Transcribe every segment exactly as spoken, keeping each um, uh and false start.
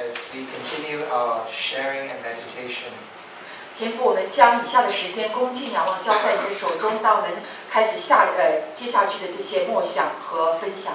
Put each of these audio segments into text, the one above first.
As we continue our sharing and meditation, 天父，我们将以下的时间恭敬仰望交在你的手中，当我们开始下呃接下去的这些默想和分享。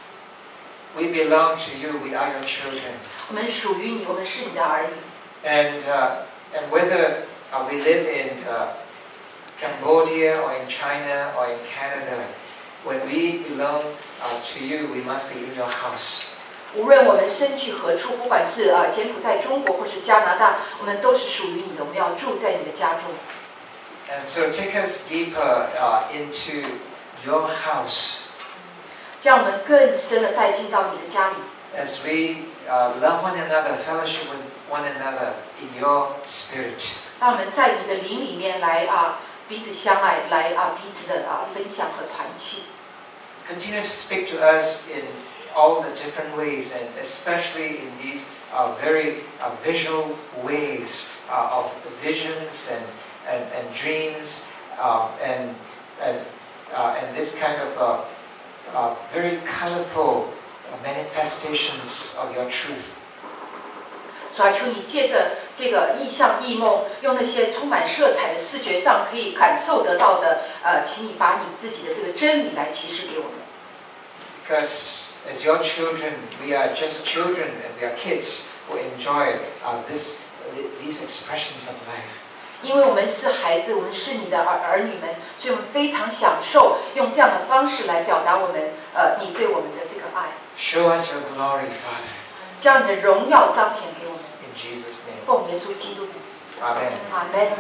we belong to you. We are your children. 我们属于你，我们是你的儿女。 And uh, and whether uh, we live in uh, Cambodia or in China or in Canada, when we belong uh, to you, we must be in your house. 无论我们身居何处，不管是呃柬埔寨、中国或是加拿大，我们都是属于你的。我们要住在你的家中。 And so take us deeper uh, into your house. 将我们更深的带进到你的家里。 As we uh, love one another, fellowship with one another in your spirit. 让我们在你的灵里面来啊彼此相爱，来啊彼此的啊分享和团契。 Continue to speak to us in all the different ways, and especially in these uh, very uh, visual ways uh, of visions and and, and dreams uh, and and uh, and this kind of uh, uh, very colorful manifestations of your truth. 主啊，求你借着这个意象、异梦，用那些充满色彩的视觉上可以感受得到的，呃，请你把你自己的这个真理来启示给我们。 Because as your children, we are just children and we are kids who enjoy uh, this, these expressions of life. 因为我们是孩子，我们是你的儿儿女们，所以我们非常享受用这样的方式来表达我们呃你对我们的这个爱。 Show us your glory, Father. 将你的荣耀彰显给我们。 In Jesus' name. 奉耶稣基督。 Amen. Amen.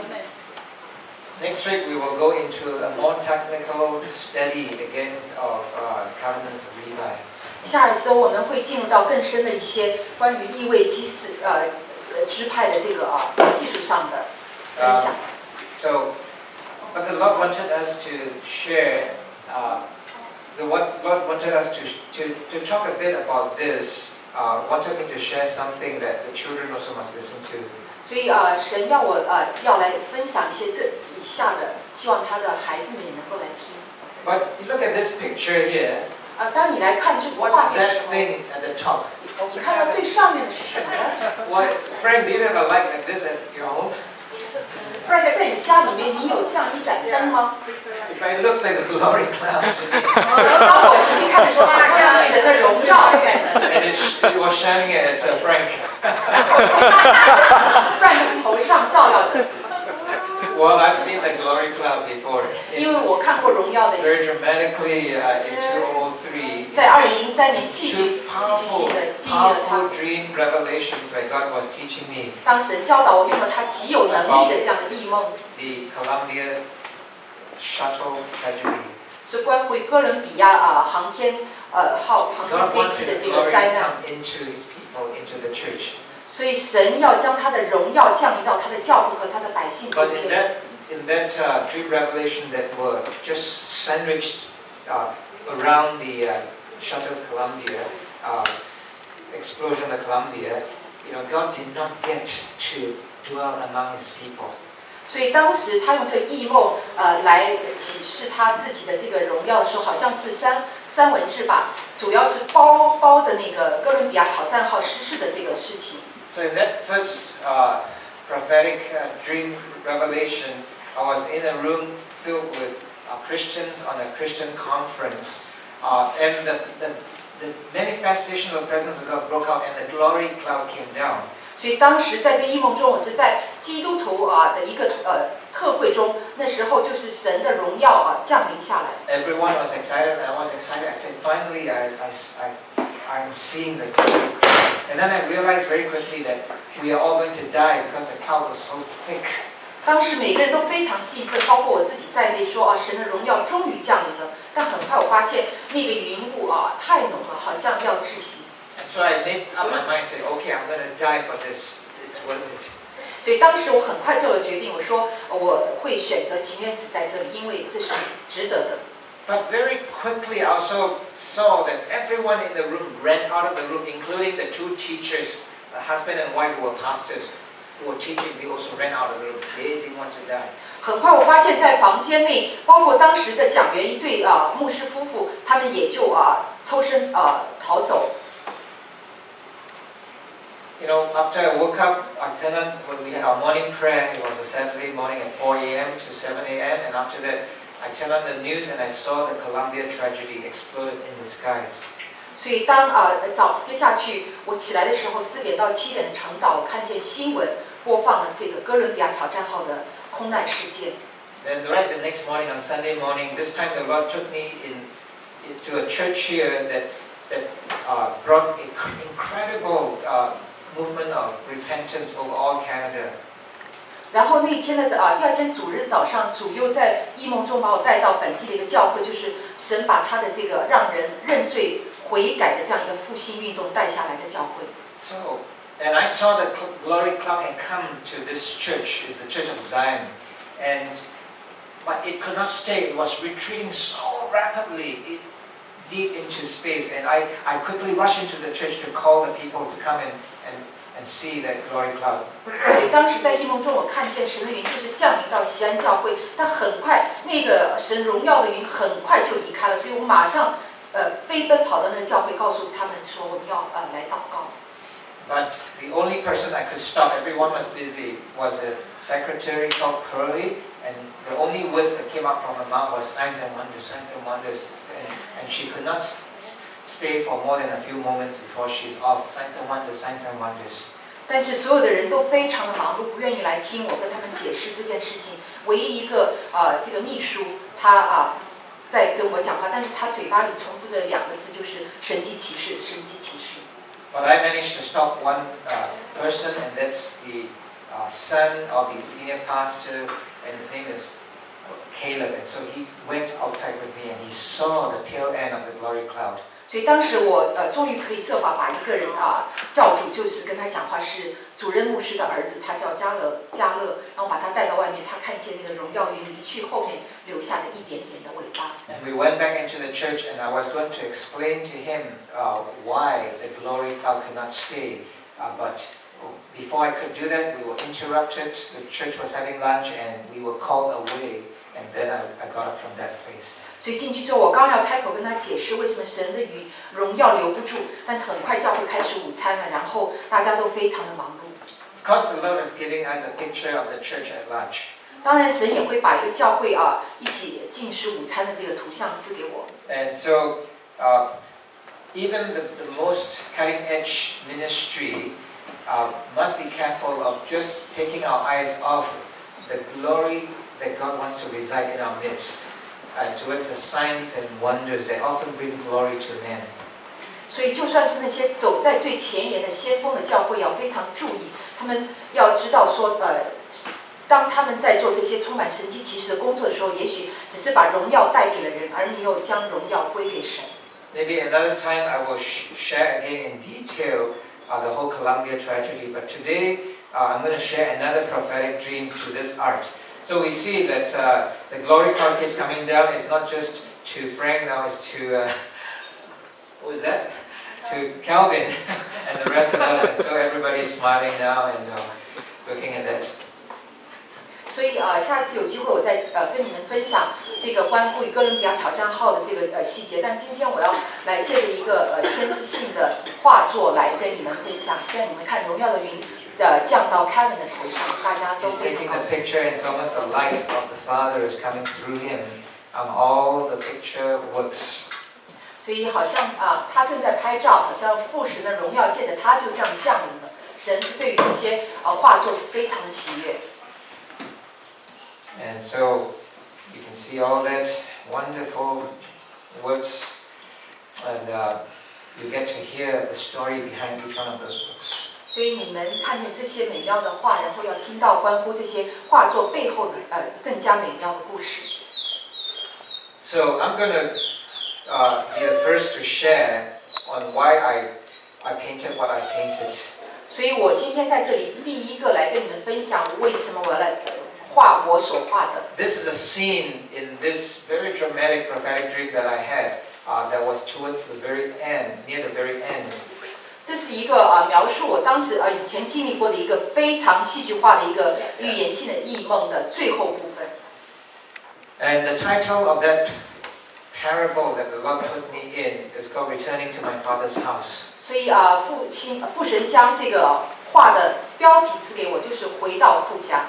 Next week we will go into a more technical study again of uh, Covenant of Levi. 下一周我们会进入到更深的一些关于利未记事呃支派的这个啊技术上的分享。 Um, so, but the Lord wanted us to share. Uh, the Lord wanted us to to to talk a bit about this. Uh, wanted me to share something that the children also must listen to. 所以呃，神要我呃要来分享一些这以下的，希望他的孩子们也能够来听。 But you look at this picture here. 呃，当你来看这幅画 What's 面的时 that 候， thing at the top? 你看到最上面的是什么呢 What, Frank? Do you have a light like this at your home? ？Frank，在你家里面，你有这样一盏灯吗？ It looks like a glory cloud. 当我细看的时候，好像是神的荣耀。 And it, it was shining at uh, Frank. Frank 头上照耀着。 Well, I've seen the glory cloud before. 因为我看过荣耀的。 Very dramatically uh, in two thousand three. 在二零零三年戏剧 Two 戏剧 powerful, 性的经历了他。 powerful dream revelations that God was teaching me. 当神教导我用了他极有能力的这样的异梦， The Columbia shuttle tragedy. 是关乎哥伦比亚啊航天呃号航天 God 飞 wants 机的 His 这个 glory 灾 to 难。 come into His people, into the church. 所以神要将他的荣耀降临到他的教会和他的百姓中 But in 间。 that, in that uh, dream revelation that were just sandwiched uh, around the uh, shuttle Columbia, uh, explosion of Columbia, you know, God did not get to dwell among His people. 所以当时他用这个异梦呃来启示他自己的这个荣耀的时候，好像是三三文治吧，主要是包包着那个哥伦比亚挑战号失事的这个事情。 So in that first uh, prophetic uh, dream revelation, I was in a room filled with uh, Christians on a Christian conference, uh, and the, the, the manifestation of the presence of God broke out, and the glory cloud came down. 所以当时在这个异梦中，我是在基督徒啊的一个呃特会中，那时候就是神的荣耀啊降临下来。 Everyone was excited, and I was excited. I said, finally, I, I, I, I'm seeing the glory cloud. And then I realized very quickly that we are all going to die because the cloud was so thick. 当时每个人都非常兴奋，包括我自己在内，说啊，神的荣耀终于降临了。但很快我发现那个云雾啊太浓了，好像要窒息。 And so I made up my mind, say, okay, I'm going to die for this. It's worth it. 所以当时我很快就有决定，我说我会选择情愿死在这里，因为这是值得的。 But very quickly, I also saw that everyone in the room ran out of the room, including the two teachers, the husband and wife who were pastors, who were teaching. They also ran out of the room. They didn't want to die. 很快我发现，在房间内，包括当时的讲员一对啊牧师夫妇，他们也就啊抽身啊逃走。 you know, after I woke up, I turned on, when we had our morning prayer, it was a Saturday morning at four A M to seven A M and after that, I turned on the news and I saw the Columbia tragedy exploded in the skies. 所以当啊早接下去我起来的时候，四点到七点的晨祷，我看见新闻播放了这个哥伦比亚挑战号的空难事件。 Then right the next morning on Sunday morning, this time the Lord took me in, in to a church here that that uh, brought an incredible uh, movement of repentance over all Canada. 然后那一天的啊，第二天主日早上，主又在异梦中把我带到本地的一个教会，就是神把他的这个让人认罪悔改的这样一个复兴运动带下来的教会。 So, and I saw the glory cloud had come to this church, it's the Church of Zion, and but it could not stay. It was retreating so rapidly, it, deep into space, and I I quickly rushed into the church to call the people to come in and and see that glory cloud. 所以当时在异梦中，我看见神的云就是降临到西安教会，但很快那个神荣耀的云很快就离开了，所以我马上。 呃，飞奔跑到那个教会，告诉他们说我们要呃来祷告。 But the only person I could stop, everyone was busy, was a secretary called Pearlie, and the only words that came out from her mouth was signs and wonders, signs and wonders, and, and she could not stay for more than a few moments before she's off. Signs and wonders, signs and wonders. 但是所有的人都非常的忙碌，不愿意来听我跟他们解释这件事情。唯一一个呃这个秘书，他啊。 在跟我讲话，但是他嘴巴里重复着两个字，就是神迹奇事，神迹奇事。 But I managed to stop one uh, person, and that's the uh, son of the senior pastor, and his name is Caleb. And so he went outside with me, and he saw the tail end of the glory cloud. 所以当时我呃终于可以设法把一个人啊叫住，就是跟他讲话，是主任牧师的儿子，他叫加勒加勒，然后把他带到外面，他看见那个荣耀云离去后面留下的一点点的尾巴。 And we went back into the church, and I was going to explain to him uh, why the glory cloud could not stay, uh, but before I could do that, we were interrupted. The church was having lunch, and we were called away, and then I, I got up from that place. 所以进去之后，我刚要开口跟他解释为什么神的雨荣耀留不住，但是很快教会开始午餐了，然后大家都非常的忙碌。 Of course, the Lord is giving us a picture of the church at large. 当然，神也会把一个教会啊一起进食午餐的这个图像赐给我。 And so, uh, even the, the most cutting-edge ministry uh, must be careful of just taking our eyes off the glory that God wants to reside in our midst. Uh, towards the signs and wonders that often bring glory to men. 所以，就算是那些走在最前沿的先锋的教会，要非常注意，他们要知道说，呃，当他们在做这些充满神迹奇事的工作的时候，也许只是把荣耀带给了人，而没有将荣耀归给神。 Maybe another time I will sh share again in detail uh, the whole Columbia tragedy, but today uh, I'm going to share another prophetic dream through this art. So we see that uh, the glory cloud keeps coming down. It's not just to Frank now, it's to, uh, what was that? To Calvin and the rest of us. And so everybody's smiling now and uh, looking at that. 所以呃，下次有机会我再呃跟你们分享这个关乎于哥伦比亚挑战号的这个呃细节。但今天我要来借着一个呃先知性的画作来跟你们分享。现在你们看荣耀的云。 呃，降到 Kevin 的头上，大家都非常高兴。 He's taking the picture, and it's almost the light of the Father is coming through him. Um, all the picture works. 所以好像啊，他正在拍照，好像父神的荣耀借着他就这样降临了。神是对于这些呃画作是非常的喜悦。 And so you can see all that wonderful works, and uh, you get to hear the story behind each one of those books. 所以你们看见这些美妙的画，然后要听到关乎这些画作背后的呃更加美妙的故事。 So I'm going to uh, be the first to share on why I I painted what I painted. 所以我今天在这里第一个来跟你们分享为什么我要来画我所画的。 This is a scene in this very dramatic prophetic dream that I had uh, that was towards the very end, near the very end. 这是一个呃描述我当时呃以前经历过的一个非常戏剧化的一个预言性的异梦的最后部分。 And the title of that parable that the Lord put me in is called Returning to My Father's House. 所以啊，父亲父神将这个话的标题赐给我，就是回到父家。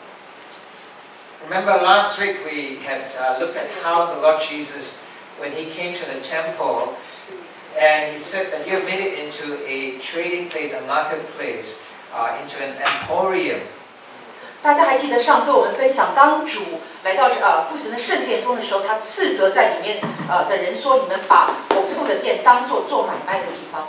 Remember last week we had uh, looked at how the Lord Jesus, when he came to the temple, and he said that you have made it into a trading place, a marketplace, uh, into an emporium. 大家还记得上周我们分享，当主来到呃父神的圣殿中的时候，他斥责在里面呃的人说：“你们把我父的殿当作做买卖的地方。”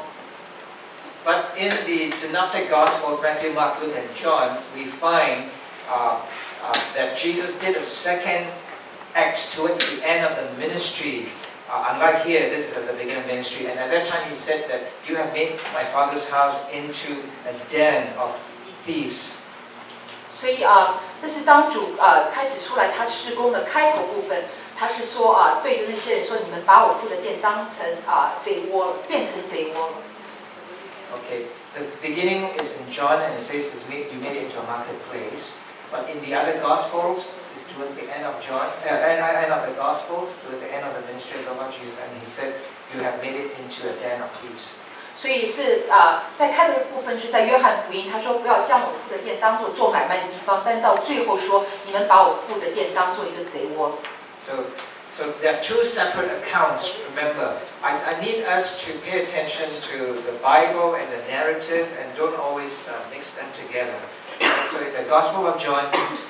But in the Synoptic Gospels, Matthew, Mark, Luke, and John, we find uh, uh, that Jesus did a second act towards the end of the ministry. Uh, unlike here, this is at the beginning of ministry. And at that time he said that you have made my Father's house into a den of thieves. 所以啊，这是当主呃开始出来他施工的开头部分，他是说啊，对着那些人说，你们把我父的殿当成啊贼窝了，变成贼窝了。 Okay, the beginning is in John, and it says it's made, you made it into a marketplace. But in the other Gospels, it's towards the end of John, uh, end of the Gospels, towards the end of the ministry of the Lord Jesus, and he said, you have made it into a den of thieves. 所以是啊、呃，在开头的部分是在约翰福音，他说不要将我父的殿当作做买卖的地方，但到最后说你们把我父的殿当作一个贼窝。 So, so there are two separate accounts. Remember, I, I need us to pay attention to the Bible and the narrative, and don't always uh, mix them together. So in the Gospel of John,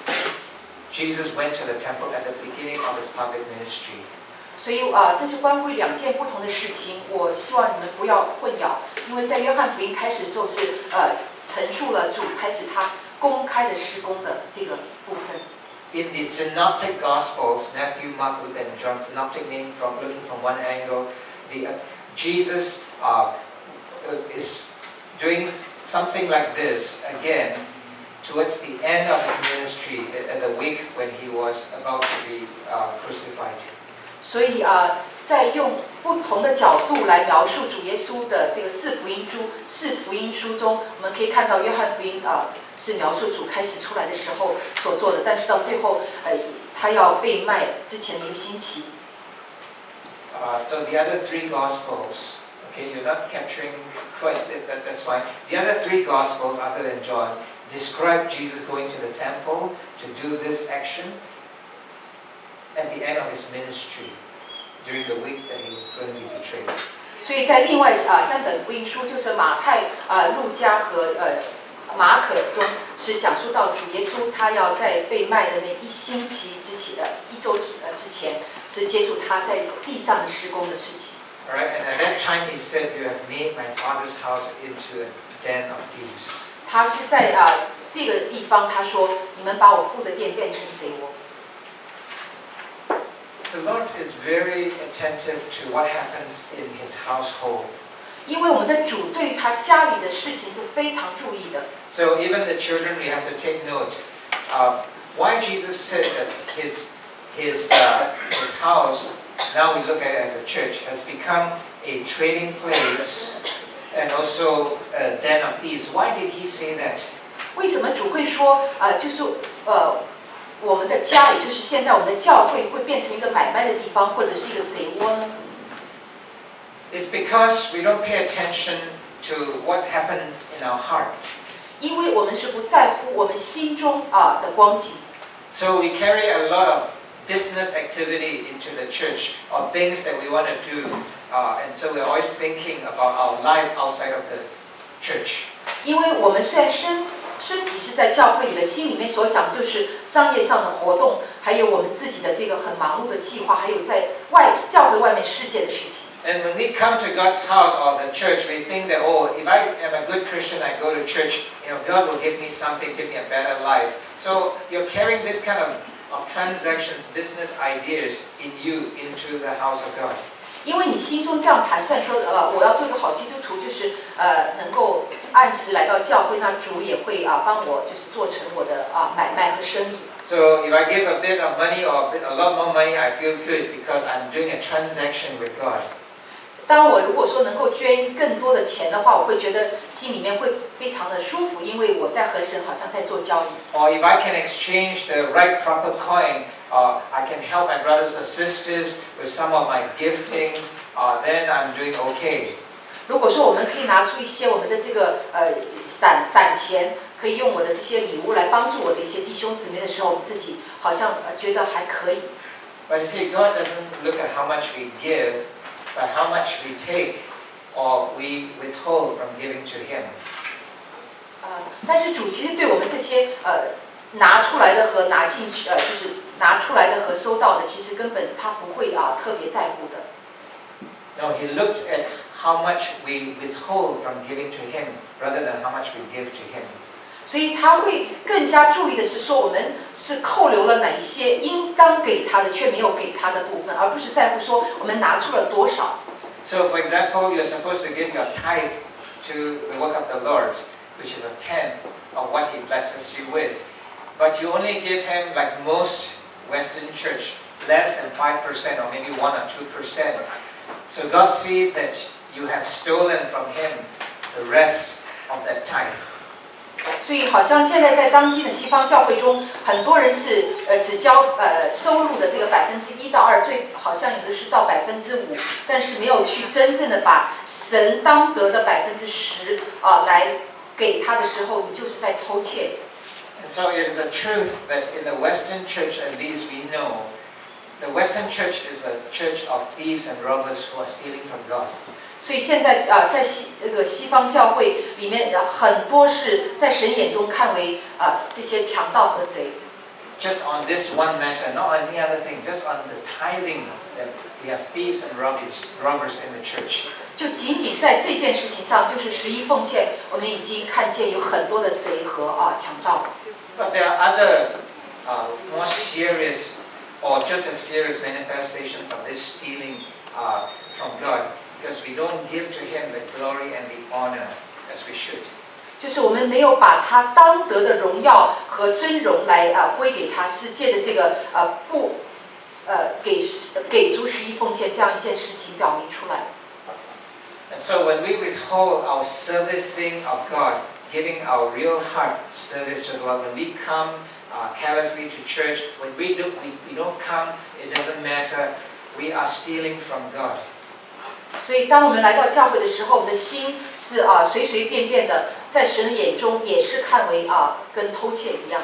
Jesus went to the temple at the beginning of his public ministry. 所以啊、呃，这是关乎两件不同的事情，我希望你们不要混淆，因为在约翰福音开始的时候是呃陈述了主开始他公开的施工的这个部分。 In the Synoptic Gospels, Matthew, Mark, Luke, and John, synoptic meaning from looking from one angle, the uh, Jesus uh, is doing something like this again towards the end of his ministry at the week when he was about to be uh, crucified. 所以啊、呃，在用不同的角度来描述主耶稣的这个四福音书，四福音书中，我们可以看到约翰福音啊、呃、是描述主开始出来的时候所做的，但是到最后，呃，他要被卖之前的一个星期。 Uh, so the other three Gospels, okay, you're not capturing quite that, that, that's fine. The other three Gospels, other than John, describe Jesus going to the temple to do this action at the end of his ministry during the week that he was going to be betrayed. 所以在另外啊、呃、三本福音书，就是马太、呃路加和呃马可中，是讲述到主耶稣他要在被卖的那一星期之前的一周呃之前，是接触他在地上的施工的事情。 Alright, and at that time he said, "You have made my Father's house into a den of thieves." 他是在啊、呃、这个地方，他说：“你们把我父的殿变成贼窝。” The Lord is very attentive to what happens in his household. 因为我们的主对于他家里的事情是非常注意的。 So even the children, we have to take note. Uh, why Jesus said that his his uh, his house, now we look at it as a church, has become a trading place and also a den of thieves. Why did he say that? 为什么主会说呃就是呃我们的家，也就是现在我们的教会会变成一个买卖的地方，或者是一个贼窝呢？ It's because we don't pay attention to what happens in our heart. 因为我们是不在乎我们心中啊、的光景。 So we carry a lot of business activity into the church, or things that we want to do, uh, and so we're always thinking about our life outside of the church. 因为我们虽然身身体是在教会里的，心里面所想就是商业上的活动，还有我们自己的这个很忙碌的计划，还有在外教会外面世界的事情。 And when we come to God's house or the church, we think that, oh, if I am a good Christian, I go to church, you know, God will give me something, give me a better life. So you're carrying this kind of, of transactions, business ideas in you into the house of God. 因为你心中这样盘算说，呃，我要做一个好基督徒，就是呃，能够按时来到教会，那主也会啊、帮我，就是做成我的啊、买卖和生意。 So if I give a bit of money or a, bit, a lot more money, I feel good because I'm doing a transaction with God. 当我如果说能够捐更多的钱的话，我会觉得心里面会非常的舒服，因为我在和神好像在做交易。 Or if I can exchange the right proper coin, uh, I can help my brothers and sisters with some of my giftings, uh, then I'm doing okay. 如果说我们可以拿出一些我们的这个呃散散钱，可以用我的这些礼物来帮助我的一些弟兄姊妹的时候，我们自己好像呃觉得还可以。 But you see, God doesn't look at how much we give, but how much we take or we withhold from giving to Him. 呃，但是主其实对我们这些呃拿出来的和拿进去，呃，就是拿出来的和收到的，其实根本他不会啊特别在乎的。 No, He looks at how much we withhold from giving to Him rather than how much we give to Him. 所以他会更加注意的是说，我们是扣留了哪一些应当给他的却没有给他的部分，而不是在乎说我们拿出了多少。 So, for example, you're supposed to give your tithe to the work of the Lord, which is a tenth of what He blesses you with. But you only give Him, like most Western church, less than five percent or maybe one or two percent. So God sees that you have stolen from Him the rest of that tithe. 所以，好像现在在当今的西方教会中，很多人是呃只交呃收入的这个百分之一到二，最好像有的是到百分之五，但是没有去真正的把神当得的百分之十啊来给他的时候，你就是在偷窃。 And so it is a truth that in the Western church, at least we know, the Western church is a church of thieves and robbers who are stealing from God. 所以现在啊、呃，在西这个西方教会里面，很多是在神眼中看为啊、呃、这些强盗和贼。 Just on this one matter, not on any other thing, just on the tithing, that we have thieves and robbers, robbers in the church. 就仅仅在这件事情上，就是十一奉献，我们已经看见有很多的贼和啊强盗。 But there are other uh, more serious or just as serious manifestations of this stealing uh, from God. Because we don't give to Him the glory and the honor as we should. 就是我们没有把他当得的荣耀和尊荣来啊归给他，是借着这个呃不呃给给足十一奉献这样一件事情表明出来。 And so when we withhold our servicing of God, giving our real heart service to God, when we come uh, carelessly to church, when we do we, we don't come, it doesn't matter. We are stealing from God. 所以，当我们来到教会的时候，我们的心是啊随随便便的，在神的眼中也是看为啊跟偷窃一样。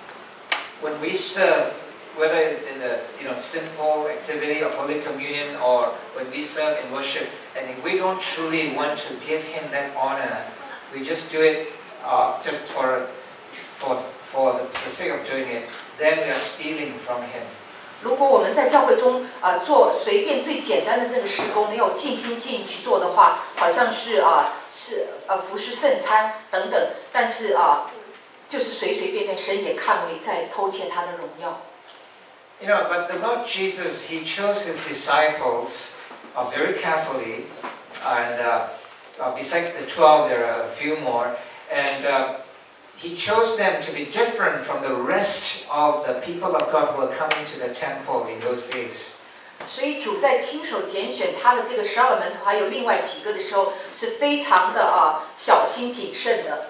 When we serve, whether it's in a you know simple activity of Holy Communion or when we serve in worship, and if we don't truly want to give Him that honor, we just do it uh, just for for for the, the sake of doing it, then we are stealing from Him. 如果我们在教会中啊、呃、做随便最简单的这个事工，没有尽心尽意去做的话，好像是啊、呃、是呃服侍圣餐等等，但是啊、呃、就是随随便便，神也看为在偷窃他的荣耀。 You know, but the Lord Jesus, He chose His disciples uh, very carefully, and uh, uh, besides the twelve, there are a few more, and. Uh, He chose them to be different from the rest of the people of God who were coming to the temple in those days. 所以主在亲手拣选他的这个十二个门徒，还有另外几个的时候，是非常的啊小心谨慎的。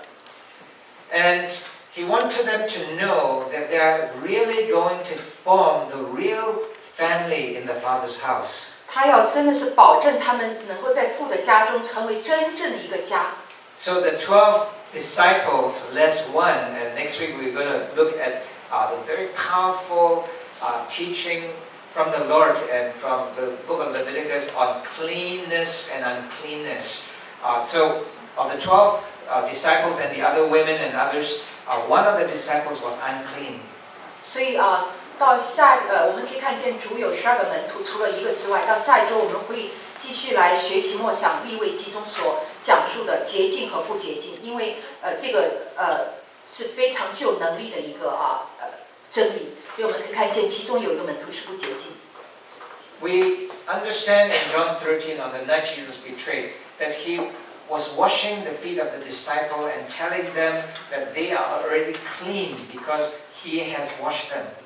And He wanted them to know that they are really going to form the real family in the Father's house. 他要真的是保证他们能够在父的家中成为真正的一个家。 So the twelve disciples, less one, and next week we're going to look at uh, the very powerful uh, teaching from the Lord and from the book of Leviticus on cleanness and uncleanness. Uh, so of the twelve uh, disciples and the other women and others, uh, one of the disciples was unclean. 所以啊，到下呃，我们可以看见主有十二个门徒，除了一个之外，到下一周我们会继续来学习默想利未记中所讲述的洁净和不洁净，因为呃这个呃是非常具有能力的一个啊呃真理，所以我们可以看见其中有一个门徒是不洁净。 We understand in John thirteen on the night Jesus betrayed that He was washing the feet of the disciple and telling them that they are already clean because He has washed them.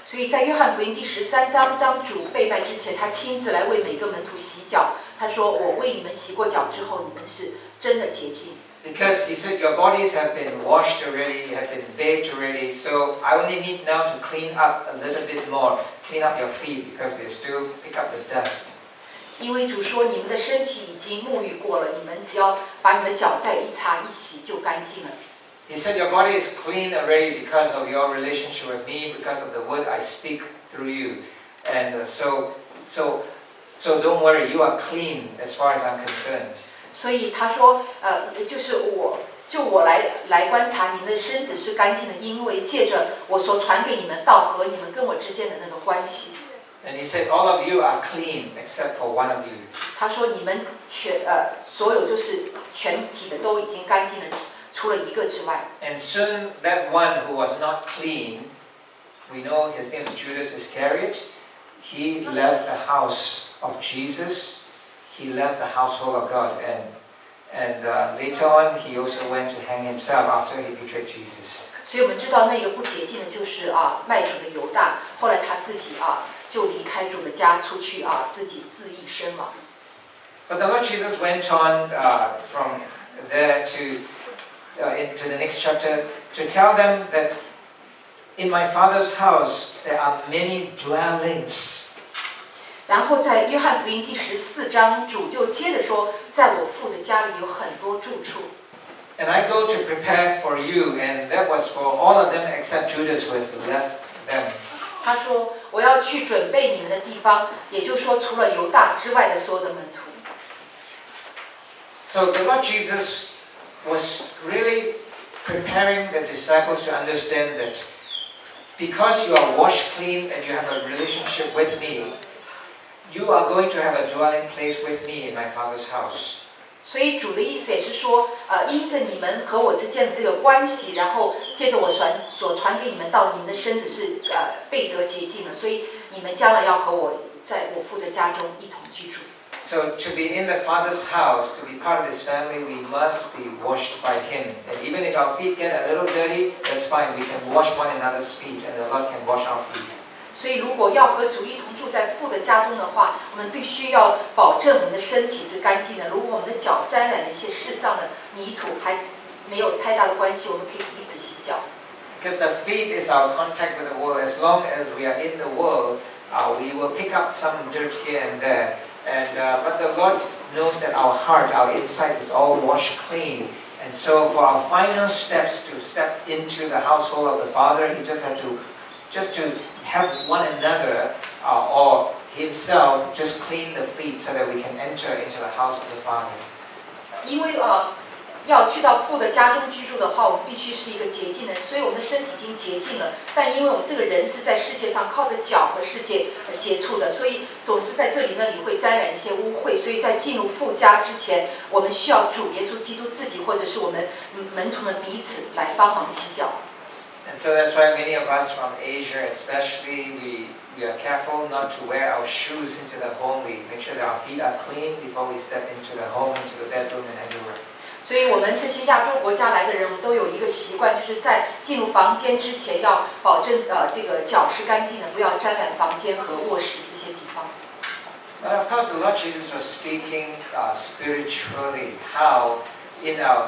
所以在约翰福音第十三章，当主被卖之前，他亲自来为每个门徒洗脚。他说：“我为你们洗过脚之后，你们是真的洁净。” Because he said, your bodies have been washed already, have been bathed already, so I only need now to clean up a little bit more, clean up your feet because they still pick up the dust. 因为主说，你们的身体已经沐浴过了，你们只要把你们的脚再一擦一洗就干净了。 He said, your body is clean already because of your relationship with me, because of the word I speak through you. And uh, so, so, so don't worry, you are clean as far as I'm concerned. 所以他说，呃，就是我，就我来来观察你们的身子是干净的，因为借着我所传给你们道和你们跟我之间的那个关系。 And he said, all of you are clean except for one of you. 他说你们全呃所有就是全体的都已经干净了，除了一个之外。 And soon that one who was not clean, we know his name is Judas Iscariot, he left the house of Jesus. He left the household of God, and and uh, later on he also went to hang himself after he betrayed Jesus. 所以我们知道那个不洁净的就是啊卖主的犹大，后来他自己啊就离开主的家出去啊自己自缢身亡。 But the Lord Jesus went on uh, from there to uh, into the next chapter to tell them that in my Father's house there are many dwellings. 然后在约翰福音第十四章，主就接着说，在我父的家里有很多住处。 And I go to prepare for you, and that was for all of them except Judas who has left them. 他说，我要去准备你们的地方，也就是说，除了犹大之外的所有的门徒。 So the Lord Jesus was really preparing the disciples to understand that because you are washed clean and you have a relationship with me, you are going to have a dwelling place with me in my Father's house. 所以主的意思也是说，呃，因着你们和我之间的这个关系，然后借着我传所传给你们道，你们的身子是呃被得洁净了，所以你们将来要和我在我父的家中一同居住。 So to be in the Father's house, to be part of His family, we must be washed by Him. And even if our feet get a little dirty, that's fine. We can wash one another's feet, and the Lord can wash our feet. 所以，如果要和主一同住在父的家中的话，我们必须要保证我们的身体是干净的。如果我们的脚沾染了一些世上的泥土，还没有太大的关系，我们可以彼此洗脚。 Because the feet is our contact with the world. As long as we are in the world, uh, we will pick up some dirt here and there. And uh, but the Lord knows that our heart, our inside, is all washed clean. And so, for our final steps to step into the household of the Father, He just had to, just to have one another uh, or himself just clean the feet so that we can enter into the house of the Father. 因为呃，要去到父的家中居住的话，我们必须是一个洁净的人，所以我们的身体已经洁净了。但因为我们这个人是在世界上靠着脚和世界接触的，所以总是在这里那里会沾染一些污秽。所以在进入父家之前，我们需要主耶稣基督自己或者是我们门徒们彼此来帮忙洗脚。 And so that's why many of us from Asia, especially, we, we are careful not to wear our shoes into the home. We make sure that our feet are clean before we step into the home, into the bedroom, and everywhere. 所以我们这些亚洲国家来的人，我们都有一个习惯，就是在进入房间之前要保证呃这个脚是干净的，不要沾染房间和卧室这些地方。 But of course, the Lord Jesus was speaking uh, spiritually, how in our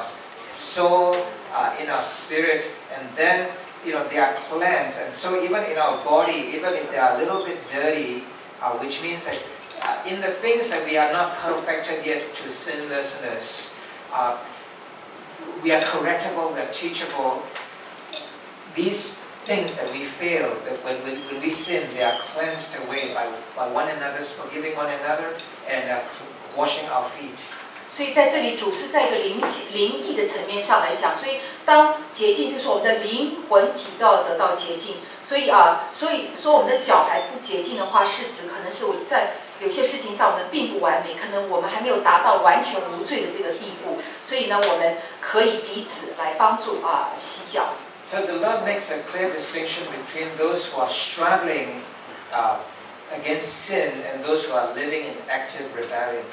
soul, uh, in our spirit, and then you know they are cleansed, and so even in our body, even if they are a little bit dirty, uh, which means that uh, in the things that we are not perfected yet to sinlessness. Uh, we are correctable, we are teachable. These things that we fail, that when, when, when we sin, they are cleansed away by, by one another's forgiving one another and uh, washing our feet. 所以在这里，主是在一个灵灵意的层面上来讲，所以当洁净，就是我们的灵魂体都要得到洁净。所以啊，所以说我们的脚还不洁净的话，是指可能是我在有些事情上我们并不完美，可能我们还没有达到完全无罪的这个地步。所以呢，我们可以彼此来帮助啊洗脚。 So the Lord makes a clear distinction between those who are struggling uh, against sin and those who are living in active rebellion.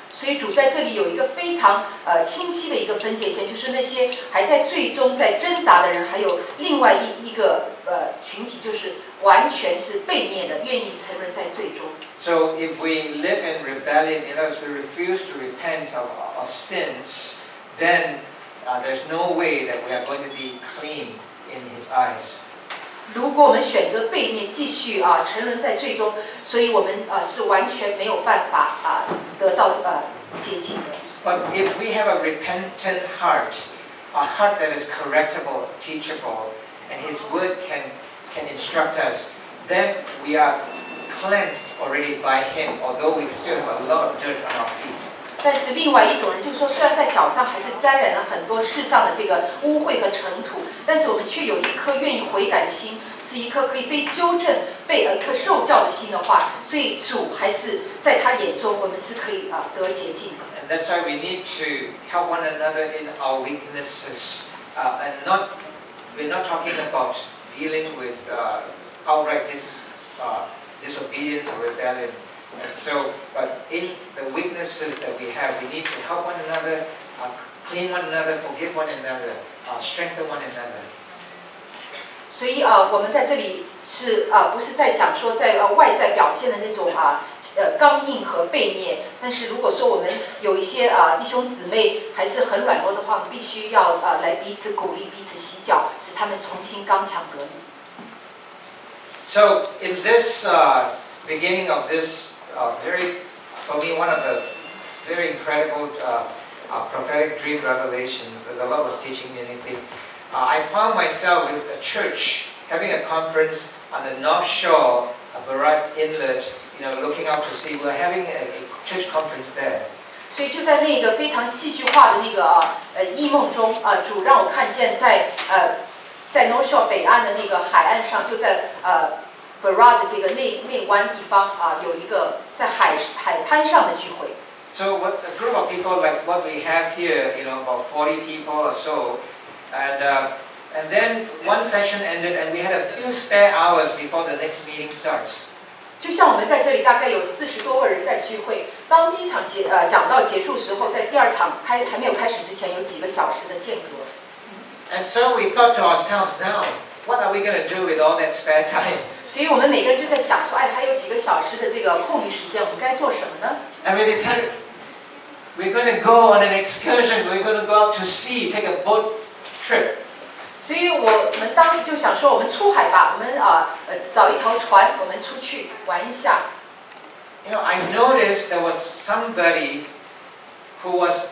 所以主在这里有一个非常呃清晰的一个分界线，就是那些还在最终在挣扎的人，还有另外一一个呃群体，就是完全是悖逆的，愿意沉沦在最终。 So if we live in rebellion, in other words, we refuse to repent of, of sins, then uh, there's no way that we are going to be clean in His eyes. 如果我们选择悖逆，继续啊沉沦在最终，所以我们啊是完全没有办法啊得到呃洁净的。 But if we have a repentant heart, a heart that is correctable, teachable, and His Word can can instruct us, then we are cleansed already by Him, although we still have a lot of dirt on our feet. 但是另外一种人就是说，虽然在脚上还是沾染了很多世上的这个污秽和尘土，但是我们却有一颗愿意悔改的心，是一颗可以被纠正、被一颗受教的心的话，所以主还是在他眼中，我们是可以啊得洁净的。 And that's why we need to help one another in our weaknesses, uh, and not we're not talking about dealing with uh, outright dis, uh, disobedience or rebellion. And so, but in the weaknesses that we have, we need to help one another, uh, clean one another, forgive one another, uh, strengthen one another. 所以啊，我们在这里是啊，不是在讲说在呃外在表现的那种啊呃刚硬和悖逆，但是如果说我们有一些啊弟兄姊妹还是很软弱的话，我们必须要啊来彼此鼓励、彼此洗脚，使他们重新刚强得力。 So in this uh, beginning of this uh, very, for me, one of the very incredible uh, uh, prophetic dream revelations, the Lord was teaching me anything. Uh, I found myself with a church having a conference on the North Shore of Barat Inlet, you know, looking out to sea. We're having a, a church conference there. 所以就在那个非常戏剧化的那个啊呃异梦中啊，主让我看见在呃在 North Shore 北岸的那个海岸上，就在呃 Barat 的这个内内湾地方啊，有一个在海海滩上的聚会。 So what a group of people like what we have here, you know, about forty people or so. And, uh, and then one session ended and we had a few spare hours before the next meeting starts. 就像我们在这里大概有四十多个人在聚会，当第一场结呃讲道结束时候，在第二场开还没有开始之前，有几个小时的间隔。 And so we thought to ourselves, now, what are we going to do with all that spare time? 所以我们每个人就在想说，哎，还有几个小时的这个空余时间，我们该做什么呢？ And we decided we're going to go on an excursion. We're going to go out to sea, take a boat trip. 所以我们当时就想说，我们出海吧，我们啊呃找一条船，我们出去玩一下。 You know, I noticed there was somebody who was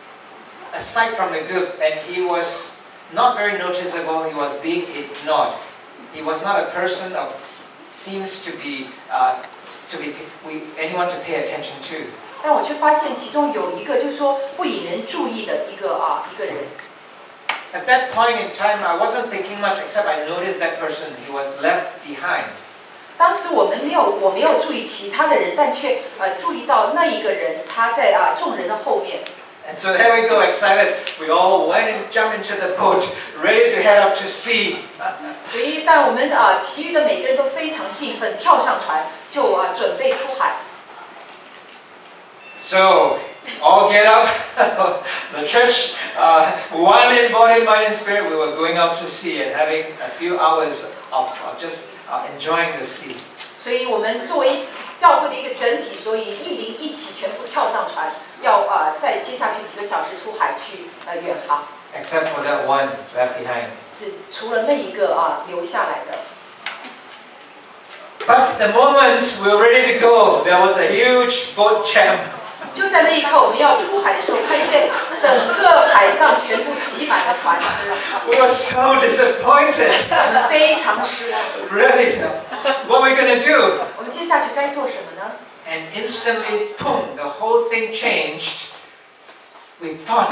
aside from the group, and he was not very noticeable. He was being ignored. He was not a person of seems to be uh, to be we, anyone to pay attention to. 但我却发现其中有一个，就是说不引人注意的一个啊一个人。 At that point in time, I wasn't thinking much, except I noticed that person. He was left behind. 当时我们没有，我没有注意其他的人，但却呃注意到那一个人，他在啊众人的后面。 And so there we go, excited. We all went and jumped into the boat, ready to head out to sea. 所以，但我们啊其余的每个人都非常兴奋，跳上船就啊准备出海。 So all get up. The church, uh, one in body, mind, and spirit. We were going out to sea and having a few hours of, of just uh, enjoying the sea. 所以我们作为教会的一个整体，所以一灵一体全部跳上船，要啊再接下去几个小时出海去呃远航。 Except for that one left behind. 只除了那一个啊留下来的。 But the moment we were ready to go, there was a huge boat jam. 就在那一刻，我们要出海的时候，看见整个海上全部挤满了船只。 We were so disappointed. 我们非常失望。 Really? What are we going to do? 我们接下去该做什么呢？ And instantly, boom, the whole thing changed. We thought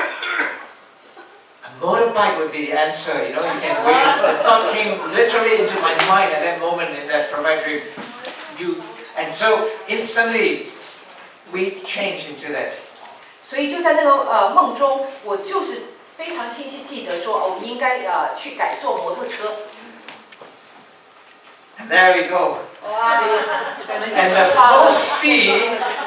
a motorbike would be the answer. You know, you can wait. The thought came literally into my mind at that moment in that prophetic dream. You, and so instantly, we changed into that. 所以就在那个呃梦中，我就是非常清晰记得说，哦，我们应该呃去改坐摩托车。 And there we go. 哇，我们就 And 出 the 发 whole 了。 sea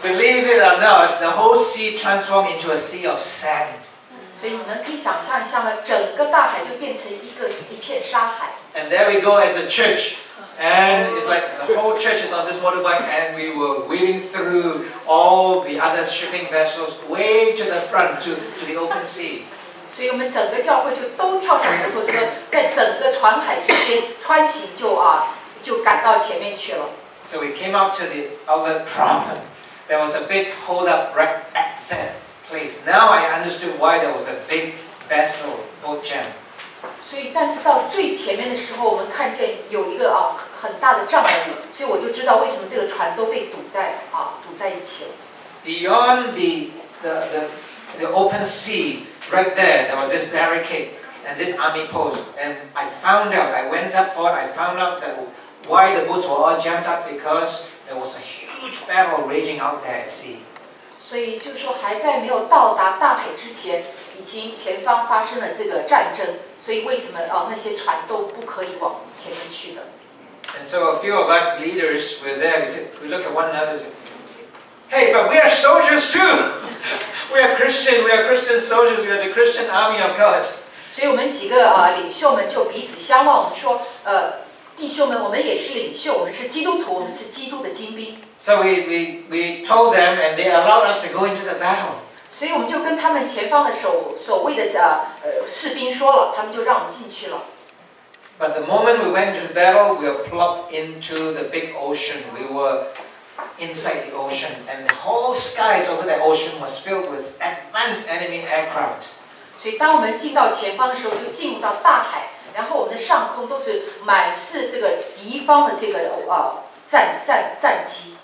believe it or not, the whole sea transformed into a sea of sand. 所以你们可以想象一下吗？整个大海就变成一个一片沙海。 And there we go as a church. And it's like the whole church is on this motorbike, and we were wheeling through all the other shipping vessels way to the front to, to the open sea. 所以我们整个教会就都跳上摩托车，在整个船海之间穿行就，就啊就赶到前面去了。 So we came up to the outlet problem. There was a big hold up right at that place. Now I understood why there was a big vessel, boat jam. 所以，但是到最前面的时候，我们看见有一个啊很大的障碍物，所以我就知道为什么这个船都被堵在啊堵在一起了。 Beyond the the the, the open sea, right there, there was this barricade and this army post. And I found out, I went up for it, I found out that why the boats were all jammed up because there was a huge battle raging out there at sea. 所以就是说，还在没有到达大海之前，已经前方发生了这个战争。所以为什么啊那些船都不可以往前面去的？ And so a few of us leaders were there. We said, we look at one another and said, "Hey, but we are soldiers too. We are Christian. We are Christian soldiers. We are the Christian army of God." 所以我们几个啊领袖们就彼此相望，我们说，呃，弟兄们，我们也是领袖，我们是基督徒，我们是基督的精兵。 So we we we told them, and they allowed us to go into the battle. 所以我们就跟他们前方的守守卫的呃呃士兵说了，他们就让我们进去了。 But the moment we went to the battle, we were plugged into the big ocean. We were inside the ocean, and the whole skies over the ocean was filled with advanced enemy aircraft. 所以当我们进到前方的时候，就进入到大海，然后我们的上空都是满是这个敌方的这个呃战战战机。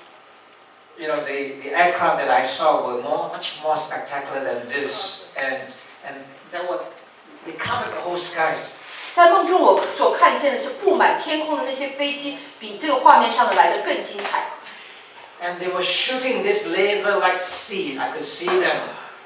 You know, the, the aircraft that I saw were more, much more spectacular than this, and and they were they covered the whole skies. 在梦中，我所看见的是布满天空的那些飞机，比这个画面上的来的更精彩。 And they were shooting this laser-like seed. I could see them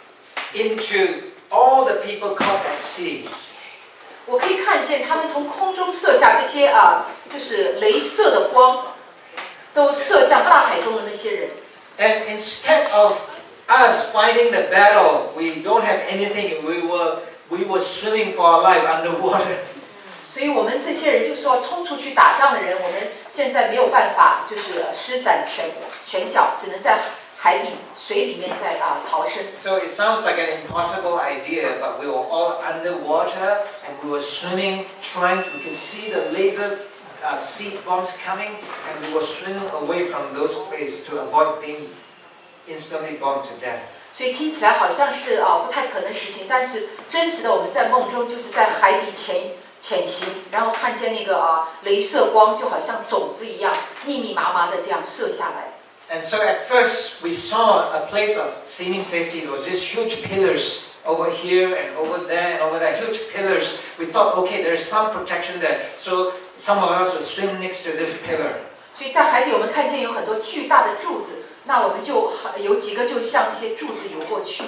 into all the people caught at sea. 我可以看见他们从空中射下这些啊，就是镭射的光，都射向大海中的那些人。 And instead of us fighting the battle, we don't have anything. We were we were swimming for our life underwater. 所以我们这些人就说，冲出去打仗的人，我们现在没有办法，就是施展拳拳脚，只能在海底水里面在啊逃生。 So it sounds like an impossible idea, but we were all underwater and we were swimming, trying. We could see the laser uh, seed bombs coming, and we were swimming away from those places to avoid being instantly bombed to death. 所以听起来好像是啊不太可能实情，但是真实的我们在梦中就是在海底潜潜行，然后看见那个啊镭射光就好像种子一样密密麻麻的这样射下来。 And so at first we saw a place of seeming safety. There was these huge pillars over here and over there and over there, huge pillars. We thought, okay, there's some protection there. So some of us would swim next to this pillar. 所以在海底我们看见有很多巨大的柱子，那我们就有几个就向一些柱子游过去。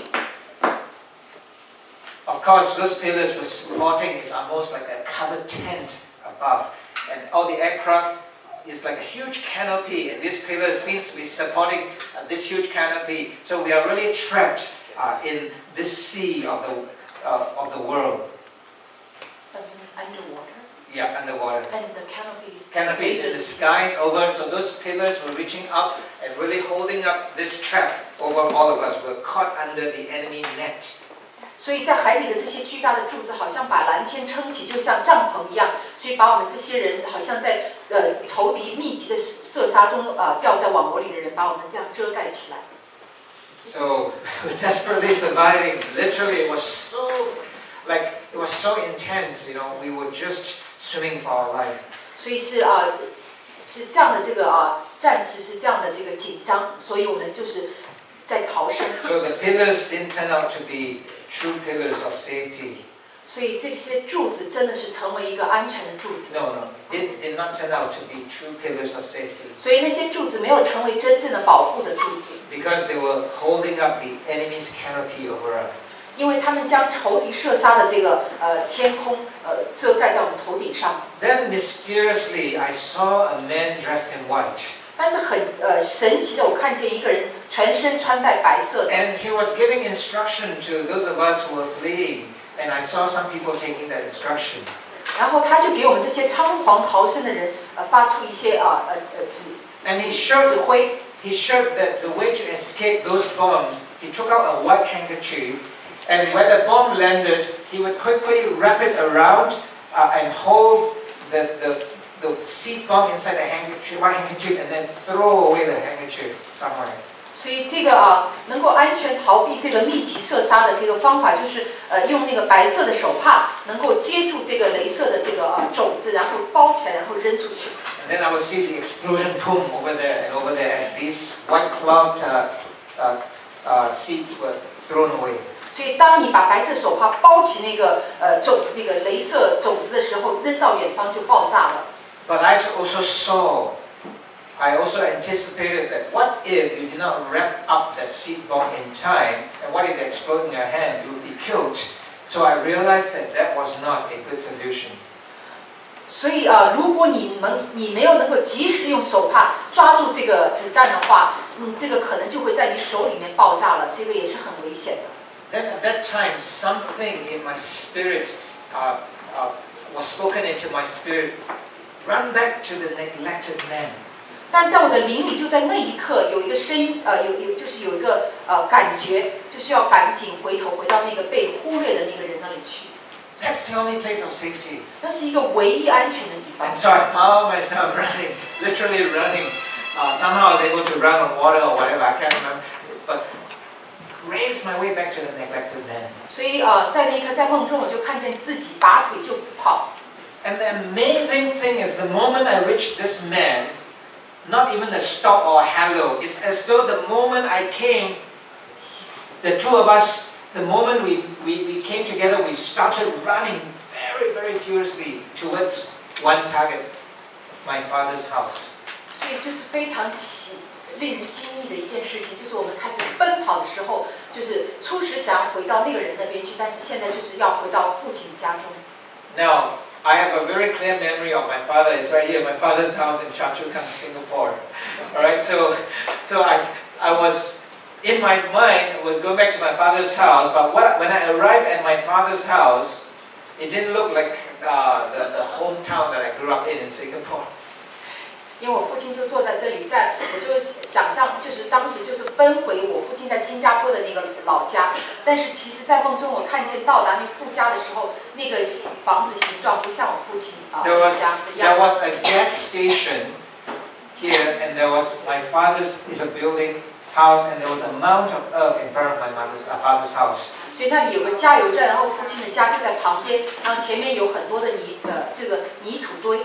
Of course, those pillars were supporting is almost like a covered tent above, and all the aircraft is like a huge canopy, and this pillar seems to be supporting uh, this huge canopy. So we are really trapped uh, in this sea of the uh, of the world. Underwater. Yeah, underwater. And the canopies. Canopies in the skies over. So those pillars were reaching up and really holding up this trap over all of us. We're caught under the enemy net. 所以在海里的这些巨大的柱子，好像把蓝天撑起，就像帐篷一样，所以把我们这些人，好像在呃仇敌密集的射杀中，呃掉在网罗里的人，把我们这样遮盖起来。 So we're desperately surviving. Literally, it was so, like it was so intense. You know, we were just swimming for our life. 所以是啊、呃，是这样的这个啊、呃、战士是这样的这个紧张，所以我们就是在逃生。 So the pillars didn't turn out to be true pillars of safety. 所以这些柱子真的是成为一个安全的柱子。 No, no, did did not turn out to be true pillars of safety. 所以那些柱子没有成为真正的保护的柱子， Because they were holding up the enemy's canopy over us. 因为他们将仇敌射杀的这个呃天空呃遮盖在我们头顶上。 Then mysteriously, I saw a man dressed in white. 但是很呃神奇的，我看见一个人全身穿戴白色的。 And he was giving instruction to those of us who were fleeing, and I saw some people taking that instruction. 然后他就给我们这些仓皇逃生的人，呃，发出一些啊呃呃指 And he 指 showed 指挥。 he showed that the way to escape those bombs. He took out a white handkerchief, and where the bomb landed, he would quickly wrap it around uh, and hold the the the seed bomb inside the handkerchief, white handkerchief, and then throw away the handkerchief somewhere. 所以这个啊，能够安全逃避这个密集射杀的这个方法，就是呃用那个白色的手帕，能够接住这个镭射的这个呃种子，然后包起来，然后扔出去。 And then I would see the explosion boom over there and over there as these white cloud uh, uh, uh, seeds were thrown away. 所以当你把白色手帕包起那个呃种这个镭射种子的时候，扔到远方就爆炸了。 But I also saw. I also anticipated that what if you did not wrap up that seed bomb in time, and what if it exploded in your hand, you would be killed. So I realized that that was not a good solution. 所以啊、呃，如果你们你没有能够及时用手帕抓住这个子弹的话，嗯，这个可能就会在你手里面爆炸了，这个也是很危险的。 Then at that time, something in my spirit uh, uh, was spoken into my spirit. Run back to the neglected man. 但在我的灵里，就在那一刻有一个声音，呃，有有就是有一个呃感觉，就是要赶紧回头回到那个被忽略的那个人那里去。 That's the only place of safety. 那是一个唯一安全的地方。 And so I found myself running, literally running. Uh, somehow I was able to run on water or whatever, I can't remember. But raised my way back to the neglected man. 所以呃，在那一刻，在梦中，我就看见自己拔腿就跑。 And the amazing thing is, the moment I reached this man, not even a stop or a hello. It's as though the moment I came, the two of us, the moment we, we, we came together, we started running very, very furiously towards one target, my father's house. 所以就是非常奇令人惊异的一件事情，就是我们开始奔跑的时候，就是初时想要回到那个人那边去，但是现在就是要回到父亲家中。 Now, I have a very clear memory of my father. It's right here, my father's house in Choa Chu Kang, Singapore. All right, so, so I, I was in my mind was going back to my father's house. But what, when I arrived at my father's house, it didn't look like uh, the, the hometown that I grew up in in Singapore. 因为我父亲就坐在这里，在我就想象，就是当时就是奔回我父亲在新加坡的那个老家，但是其实，在梦中我看见到达那父家的时候，那个房子形状不像我父亲啊 There was 家的 there 样 was 子。 a gas station here, and there was my father's is a building house, and there was a mound of earth in front of my mother's uh, father's house. 所以那里有个加油站，然后父亲的家就在旁边，然后前面有很多的泥呃这个泥土堆。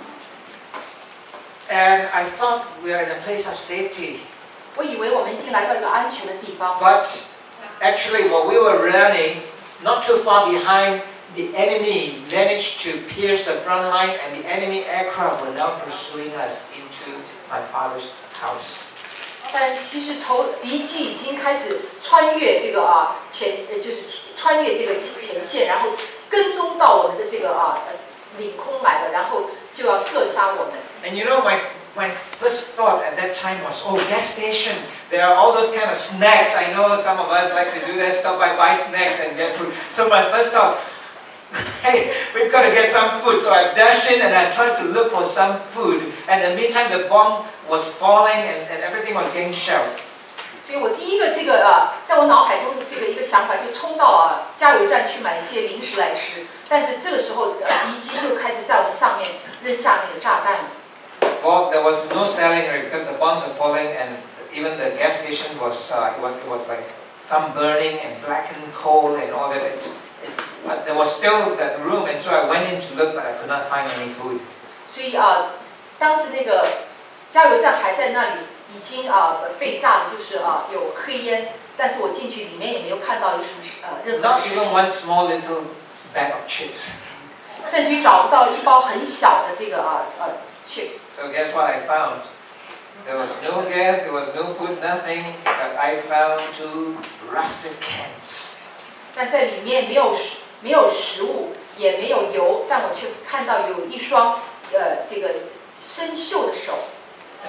And I thought we are in a place of safety. 我以为我们已经来到一个安全的地方。 But actually, while we were running, not too far behind, the enemy managed to pierce the front line, and the enemy aircraft were now pursuing us into my father's house. 但其实从敌机已经开始穿越这个啊前，呃就是穿越这个前线，然后跟踪到我们的这个啊领空来了，然后就要射杀我们。 And you know, my my first thought at that time was, oh, gas station. There are all those kind of snacks. I know some of us like to do that, stop by, buy snacks and get food. So my first thought, hey, we've got to get some food. So I dashed in and I tried to look for some food. And in the meantime, the bomb was falling and, and everything was getting shelled. 所以我第一个这个啊，在我脑海中的这个一个想法就冲到啊加油站去买一些零食来吃。但是这个时候，呃，敌机就开始在我们上面扔下那个炸弹了。 Well, there was no selling right, because the bombs were falling, and even the gas station was uh, it was it was like some burning and blackened coal and all that. It's it's but there was still that room, and so I went in to look, but I could not find any food. 所以啊，当时那个加油站还在那里，已经啊被炸的，就是啊有黑烟，但是我进去里面也没有看到有什么呃任何 Not 食 even 品， one small little bag of chips. 甚至于找不到一包很小的这个啊呃 chips。 So guess what I found? There was no gas, there was no food, nothing. But I found two rusted cans. 但在里面没有食没有食物，也没有油，但我却看到有一双呃这个生锈的手。 And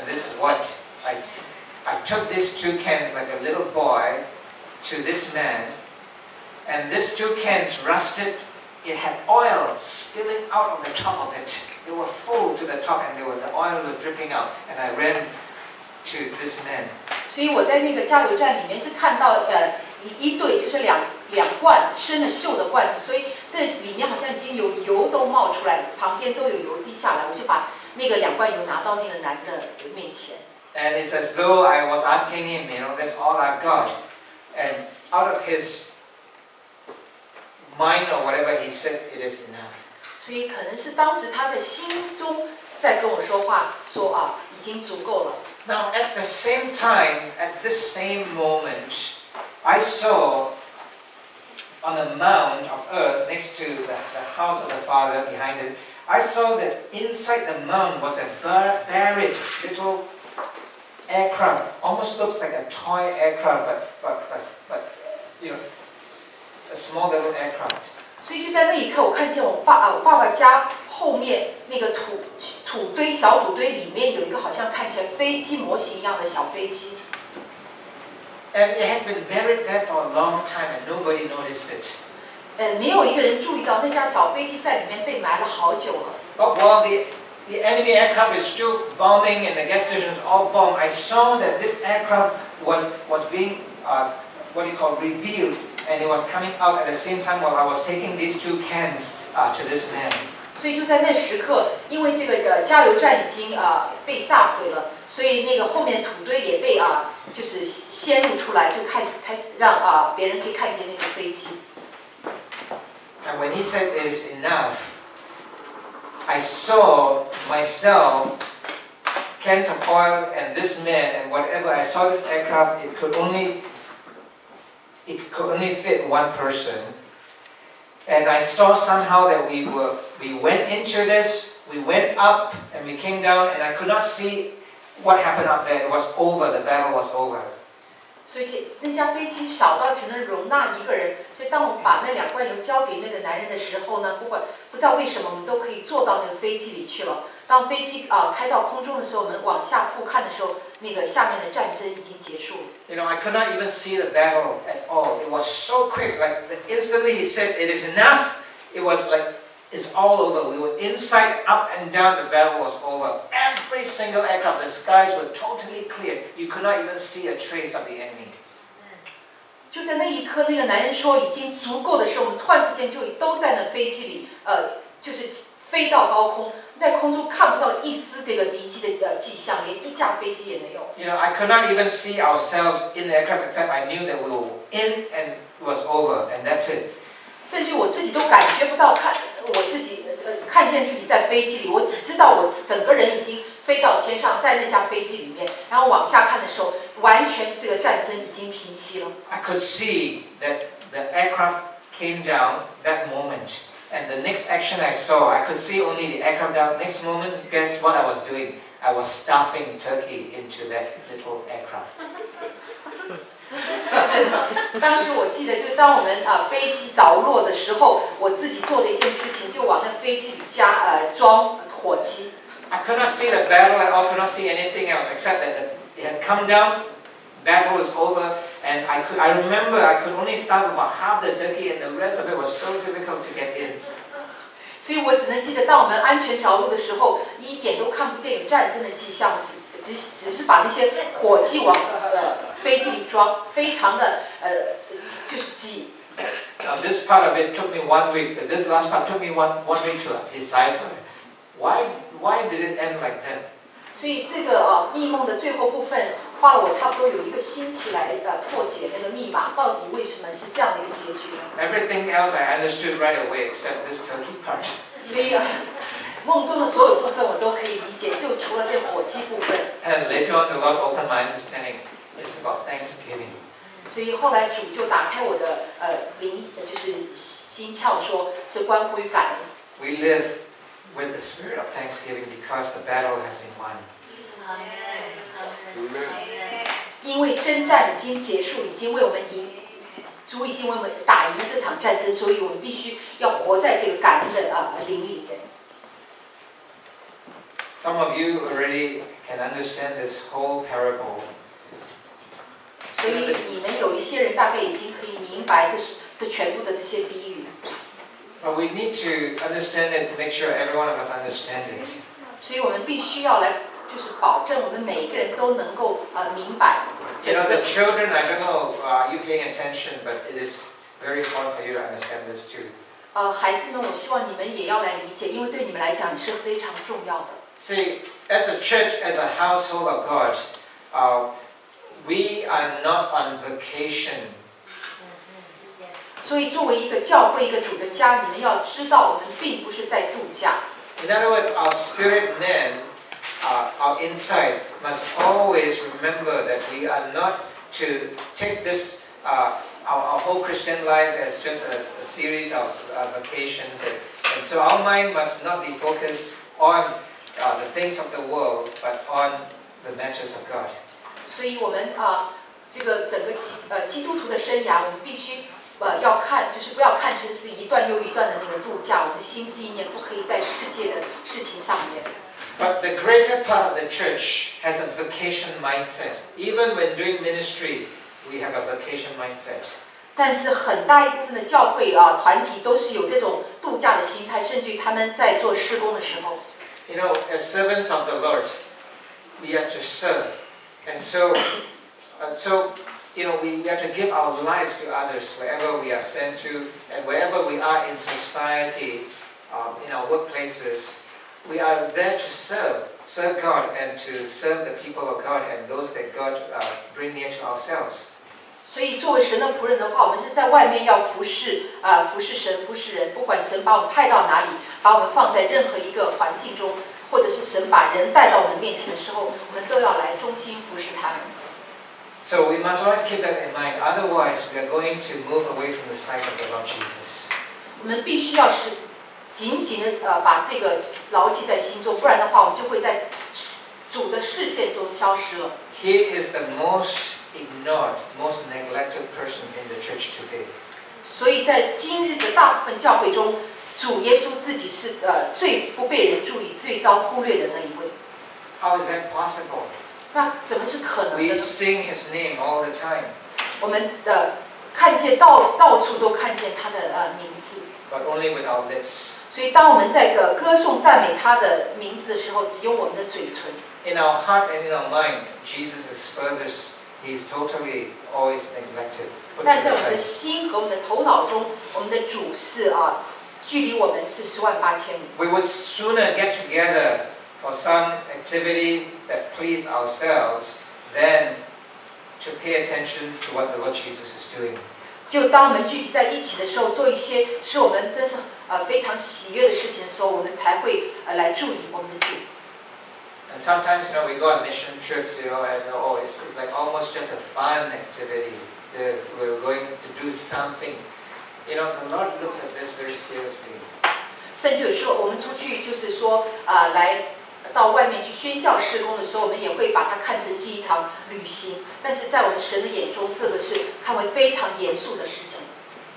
this is what I, I took these two cans like a little boy to this man, and these two cans rusted. It had oil spilling out of the top of it. They were full to the top, and they were, the oil was dripping out. And I ran to this man. 所以我在那个加油站里面是看到呃一一对就是两两罐生了锈的罐子，所以这里面好像已经有油都冒出来，旁边都有油滴下来，我就把那个两罐油拿到那个男的面前。 And it's as though I was asking him, you know, that's all I've got. And out of his mind or whatever, he said, it is enough. 所以可能是当时他的心中在跟我说话，说啊，已经足够了。 Now, at the same time, at this same moment, I saw on a mound of earth next to the, the house of the Father behind it, I saw that inside the mound was a bur buried little aircraft. Almost looks like a toy aircraft, but, but, but, but you know, a small little aircraft. 所以就在那一刻，我看见我爸啊，我爸爸家后面那个土土堆小土堆里面有一个好像看起来飞机模型一样的小飞机。 And it had been buried there for a long time, and nobody noticed it. 呃，没有一个人注意到那架小飞机在里面被埋了好久了。 But while the the enemy aircraft is still bombing and the gas stations all bombed, I saw that this aircraft was was being uh, what do you call revealed, and it was coming out at the same time while I was taking these two cans uh, to this man. 所以就在那时刻，因为这个呃加油站已经啊、呃、被炸毁了，所以那个后面土堆也被啊、呃、就是掀露出来，就开始开始让啊、呃、别人可以看见那个飞机。 And when he said it is enough, I saw myself, cans of oil, and this man, and whatever I saw this aircraft, it could only it could only fit one person. And I saw somehow that we were we went into this, we went up, and we came down, and I could not see what happened up there. It was over. The battle was over. 所以那架飞机少到只能容纳一个人，所以当我们把那两罐油交给那个男人的时候呢，不管不知道为什么，我们都可以坐到那个飞机里去了。当飞机啊、呃、开到空中的时候，我们往下俯瞰的时候，那个下面的战争已经结束了。 You know, I could not even see the battle at all. It was so quick. Like instantly, he said, "It is enough." It was like it's all over. We were inside, up and down. The battle was over. Every single aircraft, the skies were totally clear. You could not even see a trace of the enemy. 就在那一刻，那个男人说已经足够的时候，我们突然之间就都在那飞机里，呃，就是飞到高空，在空中看不到一丝这个敌机的呃迹象，连一架飞机也没有。 You know, I could not even see ourselves in the aircraft, except I knew that we were in and it was over, and that's it. 甚至我自己都感觉不到看我自己呃看见自己在飞机里，我只知道我整个人已经飞到天上，在那架飞机里面，然后往下看的时候，完全这个战争已经平息了。 I could see that the aircraft came down that moment, and the next action I saw, I could see only the aircraft down. Next moment, guess what I was doing? I was stuffing turkey into that little aircraft. 就是当时我记得，就是当我们啊、呃、飞机着落的时候，我自己做的一件事情，就往那飞机里加呃装火机。 I could not see the battle at all. Could not see anything else except that it had come down. Battle was over, and I could. I remember I could only stuff about half the turkey, and the rest of it was so difficult to get in. 所以我只能记得，当我们安全着陆的时候，一点都看不见有战争的迹象，只只只是把那些火机往呃飞机里装，非常的呃就是挤。 Now this part of it took me one week. This last part took me one one week to decipher. Why why did it end like that? 所以这个呃异梦的最后部分花了我差不多有一个星期来呃破解那个密码，到底为什么是这样的一个结局呢？ Everything else I understood right away except this turkey part. 所以、呃、梦中的所有部分我都可以理解，就除了这火鸡部分。 And later on, the Lord opened my understanding. It's about Thanksgiving. 所以后来主就打开我的呃灵，就是心窍，说是关乎于感恩。 We live with the spirit of thanksgiving because the battle has been won. 因为征战已经结束，已经为我们赢，主已经为我们打赢这场战争，所以我们必须要活在这个感恩的啊、呃、灵里面。 Some of you already can understand this whole parable. 所以你们有一些人大概已经可以明白这这全部的这些比喻。 But we need to understand it, make sure every one of us understand it. 所以我们必须要来，就是保证我们每一个人都能够呃明白。 You know, the children, I don't know, are you paying attention, but it is very important for you to understand this too. 呃，孩子们，我希望你们也要来理解，因为对你们来讲是非常重要的。 See, as a church, as a household of God, uh, we are not on vacation. 所以，作为一个教会、一个主的家，你们要知道，我们并不是在度假。 In other words, our spirit man, uh, our inside, must always remember that we are not to take this, uh, our, our whole Christian life as just a, a series of uh, vacations. And, and so our mind must not be focused on uh, the things of the world, but on the matters of God. 所以我们啊、呃，这个整个呃基督徒的生涯，我们必须呃要看，就是不要看成是一段又一段的那个度假，我们心思意念不可以在世界的事情上面。 But the greater part of the church has a vacation mindset. Even when doing ministry, we have a vacation mindset. 但是很大一部分的教会啊团体都是有这种度假的心态，甚至于他们在做施工的时候。 You know, as servants of the Lord, we have to serve. And so, uh, so you know, we, we have to give our lives to others wherever we are sent to and wherever we are in society, um, in our workplaces. We are there to serve, serve God and to serve the people of God and those that God uh, bring near to ourselves. 所以，作为神的仆人的话，我们是在外面要服侍，呃，服侍神，服侍人。不管神把我们派到哪里，把我们放在任何一个环境中，或者是神把人带到我们面前的时候，我们都要来忠心服侍他们。 So we must always keep that in mind. Otherwise, we are going to move away from the sight of the Lord Jesus. 我们必须要是紧紧的呃把这个牢记在心中，不然的话，我们就会在主的视线中消失了。 He is the most ignored, most neglected person in the church today. 所以在今日的大部分教会中，主耶稣自己是呃最不被人注意、最遭忽略的那一位。 How is that possible? 那怎么是可能的 We 呢？ sing His name all the time, 我们的看见到到处都看见他的呃名字， but only with our lips. 所以当我们在个歌颂赞美他的名字的时候，只有我们的嘴唇。 In our heart and in our mind, Jesus is furthest. He's totally always neglected. Put 但 to 在 the 我们的 side. 心和我们的头脑中，我们的主是啊，距离我们是十万八千里。 We would sooner get together for some activity that please ourselves than to pay attention to what the Lord Jesus is doing. 只有当我们聚集在一起的时候，做一些使我们真是呃非常喜悦的事情的时候，我们才会呃来注意我们的主。 And sometimes, you know, we go on mission trips, you know, and oh, it's, it's like almost just a fun activity. There's- We're going to do something. You know, the Lord looks at this very seriously. 甚至有时候我们出去就是说啊、呃来到外面去宣教事工的时候，我们也会把它看成是一场旅行，但是在我们神的眼中，这个是看为非常严肃的事情。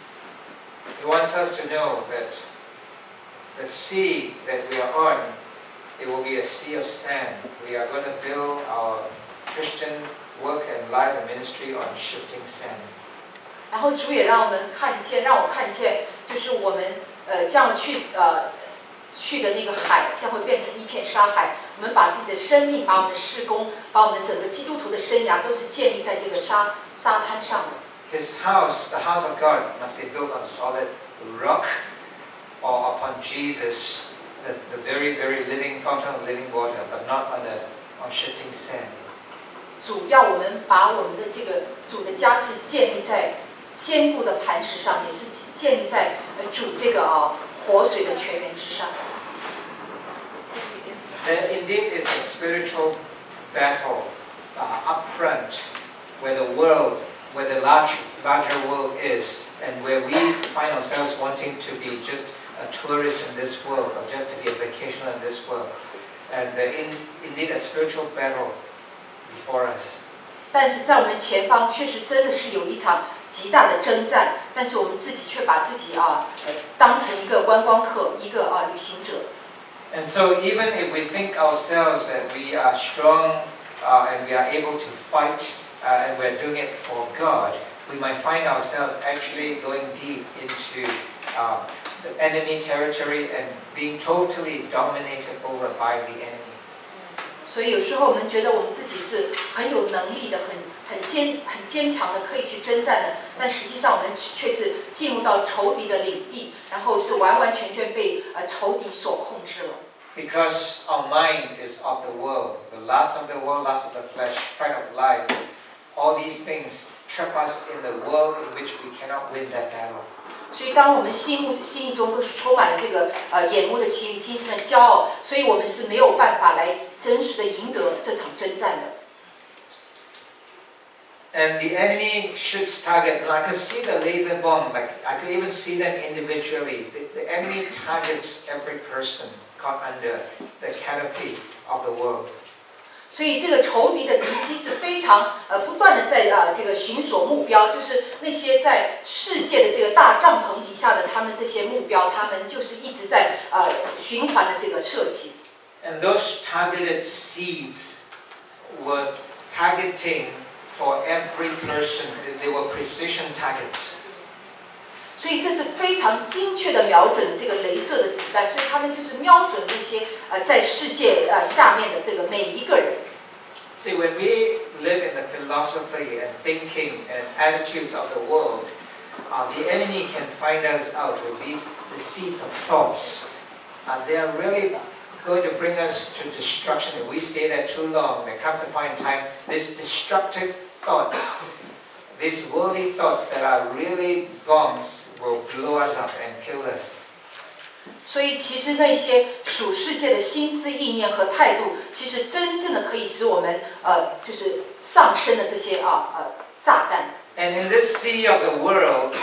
He wants us to know that the sea that we are on, it will be a sea of sand. We are going to build our Christian work and life and ministry on shifting sand. 然后主也让我们看见，让我看见，就是我们呃这样去呃去的那个海，将会变成一片沙海。我们把自己的生命，把我们的事工，把我们整个基督徒的生涯，都是建立在这个沙沙滩上的。 His house, the house of God, must be built on solid rock or upon Jesus, the, the very, very living fountain of living water, but not on, a, on shifting sand. 主要我们把我们的这个主的家是建立在坚固的磐石上，也是建立在呃主这个啊、活水的泉源之上。 There indeed is a spiritual battle uh, up front where the world, where the large, larger world is, and where we find ourselves wanting to be just a tourist in this world or just to be a vacationer in this world. And there in, indeed a spiritual battle before us. 但是在我们前方，确实真的是有一场极大的征战，但是我们自己却把自己啊、呃当成一个观光客，一个啊、旅行者。 And so even if we think ourselves that we are strong uh, and we are able to fight uh, and we're doing it for God, we might find ourselves actually going deep into uh, the enemy territory and being totally dominated over by the enemy. 所以有时候我们觉得我们自己是很有能力的，很很坚很坚强的，可以去征战的，但实际上我们却是进入到仇敌的领地，然后是完完全全被呃仇敌所控制了。 Because our mind is of the world, the lust of the world, lust of the flesh, pride of life, all these things trap us in the world in which we cannot win that battle. 所以，当我们心目心意中都是充满了这个呃眼目的情欲、今生的骄傲，所以我们是没有办法来真实的赢得这场征战的。 And the enemy shoots target. And I could see the laser bomb. Like I could even see them individually. The, the enemy targets every person caught under the canopy of the world. 所以这个仇敌的敌机是非常呃不断的在啊这个寻索目标，就是那些在世界的这个大帐篷底下的他们这些目标，他们就是一直在呃循环的这个设计。 And those targeted seeds were targeting for every person. They were precision targets. 所以这是非常精确的瞄准这个镭射的子弹，所以他们就是瞄准那些呃在世界呃下面的这个每一个人。 See, when we live in the philosophy and thinking and attitudes of the world, uh, the enemy can find us out with these the seeds of thoughts. Uh, they are really going to bring us to destruction. If we stay there too long, there comes a point in time, these destructive thoughts, these worldly thoughts that are really bombs, will blow us up and kill us. 所以，其实那些属世界的心思、意念和态度，其实真正的可以使我们呃，就是上升的这些啊呃炸弹。 And in this sea of the world,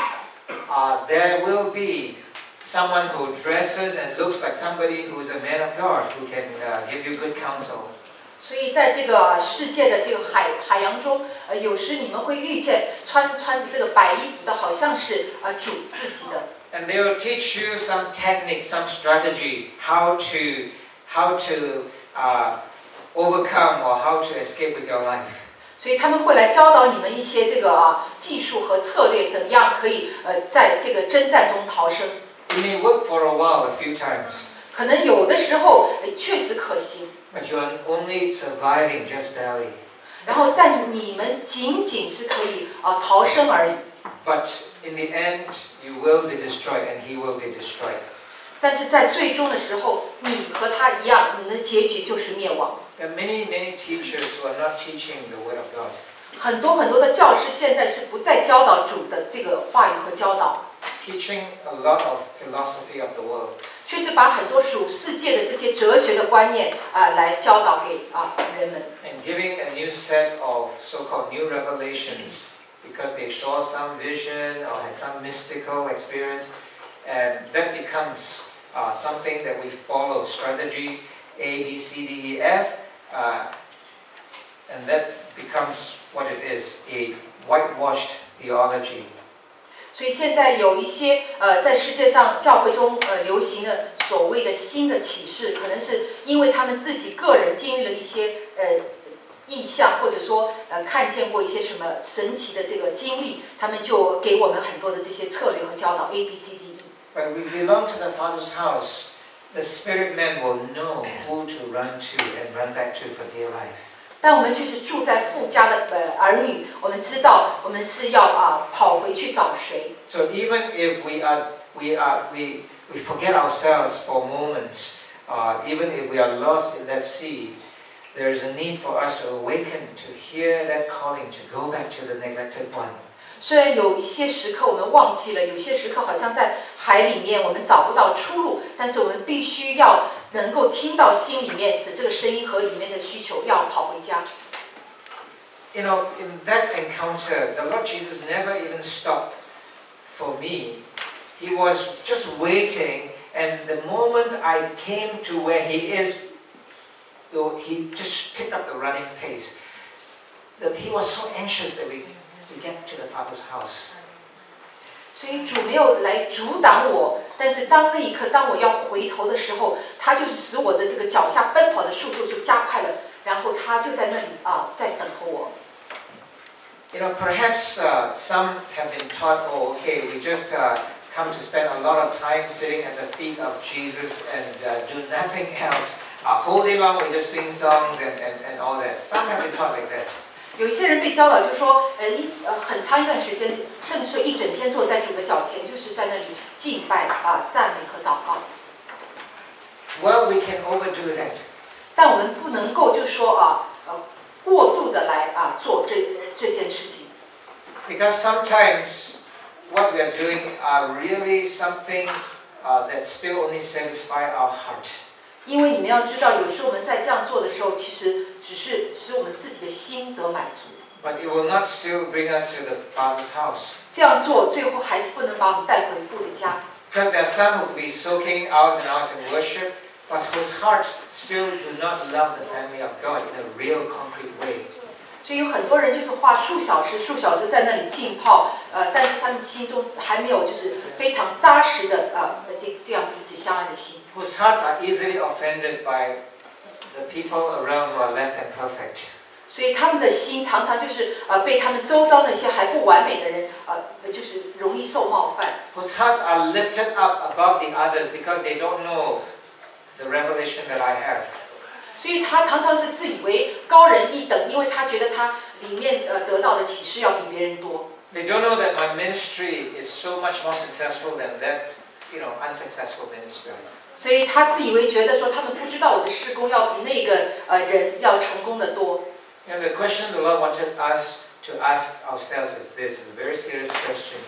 uh, there will be someone who dresses and looks like somebody who is a man of God, who can uh, give you good counsel. 所以，在这个世界的这个海海洋中，呃，有时你们会遇见穿穿着这个白衣服的，好像是呃主自己的。 And they will teach you some technique, some strategy, how to how to uh, overcome or how to escape with your life. 所以他们会来教导你们一些这个啊技术和策略，怎么样可以呃在这个征战中逃生。 It may work for a while, a few times. 可能有的时候呃确实可行。 But you are only surviving just barely. 然后，但你们仅仅是可以啊逃生而已。 But in the end, you will be destroyed, and he will be destroyed. 但是在最终的时候，你和他一样，你的结局就是灭亡。 There are many, many teachers who are not teaching the word of God. 很多很多的教师现在是不再教导主的这个话语和教导， Teaching a lot of philosophy of the world. 却是把很多属世界的这些哲学的观念啊、呃、来教导给啊、呃、人们。 And giving a new set of so-called new revelations because they saw some vision or had some mystical experience, and that becomes uh, something that we follow, strategy A, B, C, D, E, F, uh, and that becomes what it is, a whitewashed theology. 所以现在有一些呃，在世界上教会中呃流行的所谓的新的启示，可能是因为他们自己个人经历了一些呃意象，或者说呃看见过一些什么神奇的这个经历，他们就给我们很多的这些策略和教导 A B C D E。 When we belong to the Father's house, the spirit man will know who to run to and run back to for dear life. 但我们就是住在父家的呃儿女，我们知道我们是要啊跑回去找谁。 So even if we are we are we we forget ourselves for moments, uh, even if we are lost in that sea, there is a need for us to awaken to hear that calling to go back to the neglected one. 虽然有一些时刻我们忘记了，有些时刻好像在海里面我们找不到出路，但是我们必须要能够听到心里面的这个声音和里面的需求，要跑回家。 You know, in that encounter, the Lord Jesus never even stopped for me. He was just waiting, and the moment I came to where He is, He just picked up the running pace. That He was so anxious that we we get to the Father's house. 所以主没有来阻挡我但是当那一刻，当我要回头的时候，他就是使我的这个脚下奔跑的速度就加快了，然后他就在那里啊，在等候我。 You know, perhaps uh, some have been taught, oh, okay, we just uh, come to spend a lot of time sitting at the feet of Jesus and uh, do nothing else. Uh, whole day long we just sing songs and, and, and all that. Some have been taught like that. 有一些人被教导，就说，呃，一呃很长一段时间，甚至说一整天坐在主的脚前，就是在那里敬拜啊、赞美和祷告。 Well, we can overdo that. 但我们不能够就说啊，呃，过度的来啊做这这件事情。 Because sometimes what we are doing are really something uh, that still only satisfy our heart. 因为你们要知道，有时候我们在这样做的时候，其实只是使我们自己的心得满足。 But it will not still bring us to the Father's house. 这样做，最后还是不能把我们带回父的家。 Because there are some who could be soaking hours and hours in worship, but whose hearts still do not love the family of God in a real concrete way. 所以有很多人就是花数小时、数小时在那里浸泡，呃，但是他们心中还没有就是非常扎实的呃这这样彼此相爱的心。 Whose hearts are easily offended by the people around who are less than perfect. 所以他们的心常常就是呃被他们周遭那些还不完美的人呃就是容易受冒犯。 Whose hearts are lifted up above the others because they don't know the revelation that I have. 所以他常常是自以为高人一等，因为他觉得他里面呃得到的启示要比别人多。 They don't know that my ministry is so much more successful than that, you know, unsuccessful ministry. 所以他自以为觉得说，他们不知道我的事工要比那个呃人要成功的多。 And the question the Lord wanted us to ask ourselves is this: is a very serious question.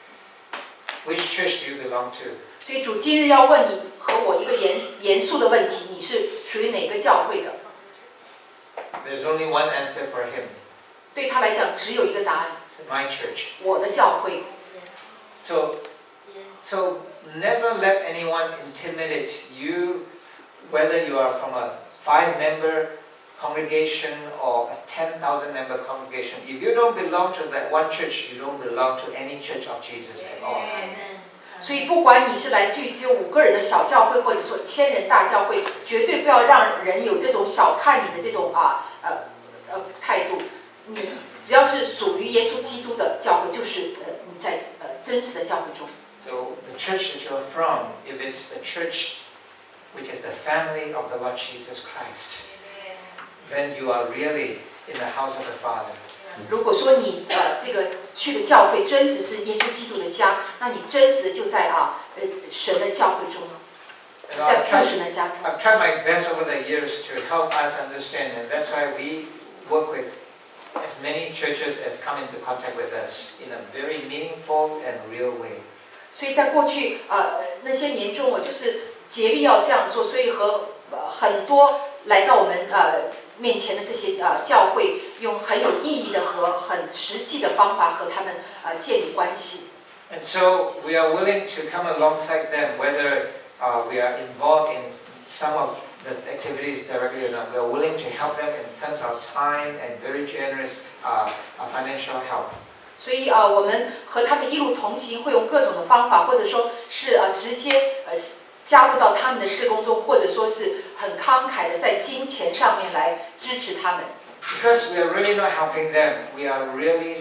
Which church do you belong to? 所以主今日要问你和我一个严严肃的问题：你是属于哪个教会的？ There's only one answer for him. 对他来讲，只有一个答案。 It's my church. 我的教会。 So, so never let anyone intimidate you, whether you are from a five-member congregation or a ten thousand member congregation. If you don't belong to that one church, you don't belong to any church of Jesus at all. 所以不管你是来自于只有五个人的小教会，或者说千人大教会，绝对不要让人有这种小看你的这种啊呃呃态度。你只要是属于耶稣基督的教会，就是呃你在呃真实的教会中。 So the church that you're from, if it's the church which is the family of the Lord Jesus Christ, then you are really in the house of the Father. 如果说你呃这个去的教会真实是耶稣基督的家，那你真实的就在啊呃神的教会中了，在父神的家中。 I've tried my best over the years to help us understand, and that's why we work with as many churches as come into contact with us in a very meaningful and real way. 所以在过去呃那些年中，我就是竭力要这样做，所以和呃很多来到我们呃。面前的这些呃教会，用很有意义的和很实际的方法和他们呃建立关系。 And so we are willing to come alongside them, whether uh, we are involved in some of the activities directly or not. We are willing to help them in terms of time and very generous uh, financial help. 所以啊、呃，我们和他们一路同行，会用各种的方法，或者说是呃直接呃。加入到他们的事工中，或者说是很慷慨的在金钱上面来支持他们。 Because we are really not helping them, we are really,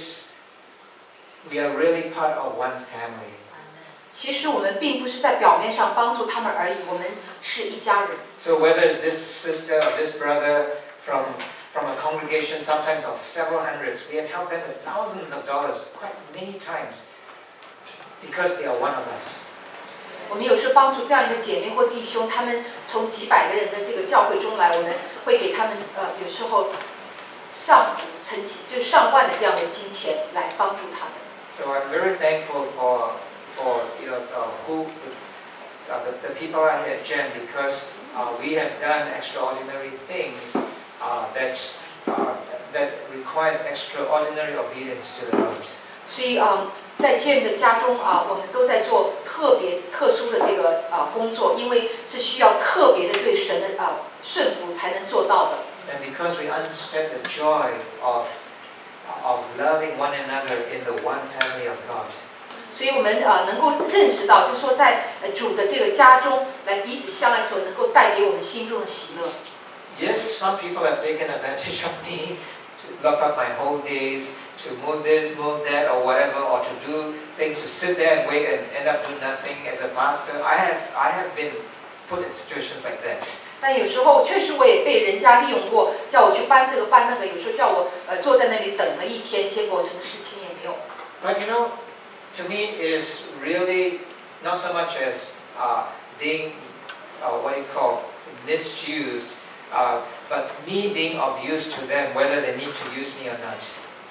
we are really part of one family. 其实我们并不是在表面上帮助他们而已，我们是一家人。 So whether it's this sister or this brother from from a congregation, sometimes of several hundreds, we have helped them with thousands of dollars, quite many times, because they are one of us. 我们有时帮助这样一个姐妹或弟兄，他们从几百个人的这个教会中来，我们会给他们呃有时候上成几就上万的这样的金钱来帮助他们。 So I'm very thankful for for you know uh, who uh, the, the people are here at Gem because uh, we have done extraordinary things uh, that uh, that requires extraordinary obedience to the Lord. 所以嗯。在这样的家中啊，我们都在做特别特殊的这个啊工作，因为是需要特别的对神的啊顺服才能做到的。 And because we understand the joy of of loving one another in the one family of God. 所以我们呃能够认识到，就是说在呃主的这个家中来彼此相爱的时候，能够带给我们心中的喜乐。 Yes, some people have taken advantage of me to lock up my whole days, to move this, move that, or whatever, or to do things, to sit there and wait and end up doing nothing as a pastor. I have, I have been put in situations like that. 但有时候确实我也被人家利用过，叫我去搬这个搬那个，有时候叫我呃坐在那里等了一天，结果什么事情也没有。 But you know, to me, it is really not so much as uh, being uh, what do you call misused, uh, but me being of use to them, whether they need to use me or not.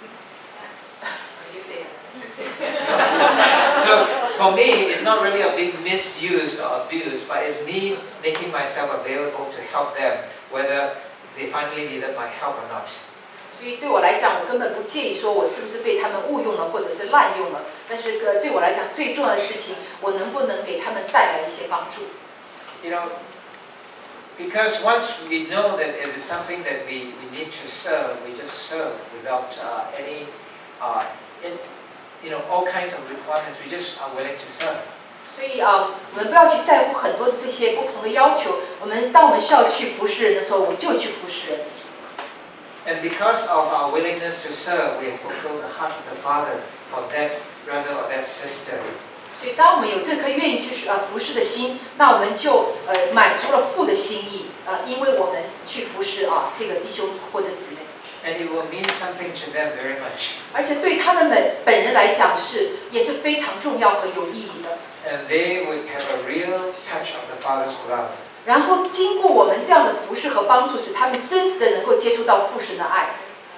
So for me, it's not really a big misuse or abuse, but it's me making myself available to help them, whether they finally needed my help or not. 所以对我来讲，我根本不介意说我是不是被他们误用了，或者是滥用了。但是呃，对我来讲，最重要的事情，我能不能给他们带来一些帮助 You know, because once we know that it is something that we, we need to serve, we just serve without uh, any, uh, in, you know, all kinds of requirements. We just are willing to serve. 所以啊，我们不要去在乎很多的这些不同的要求。我们当我们需要去服侍人的时候，我们就去服侍人。 And because of our willingness to serve, we have fulfilled the heart of the Father for that brother or that sister. 所以，当我们有这颗愿意去呃服侍的心，那我们就呃满足了父的心意，呃，因为我们去服侍啊这个弟兄或者姊妹。 And it will mean something to them very much. 而且对他们本本人来讲是也是非常重要和有意义的。 And they would have a real touch of the Father's love. 然后经过我们这样的服侍和帮助，使他们真实的能够接触到父神的爱。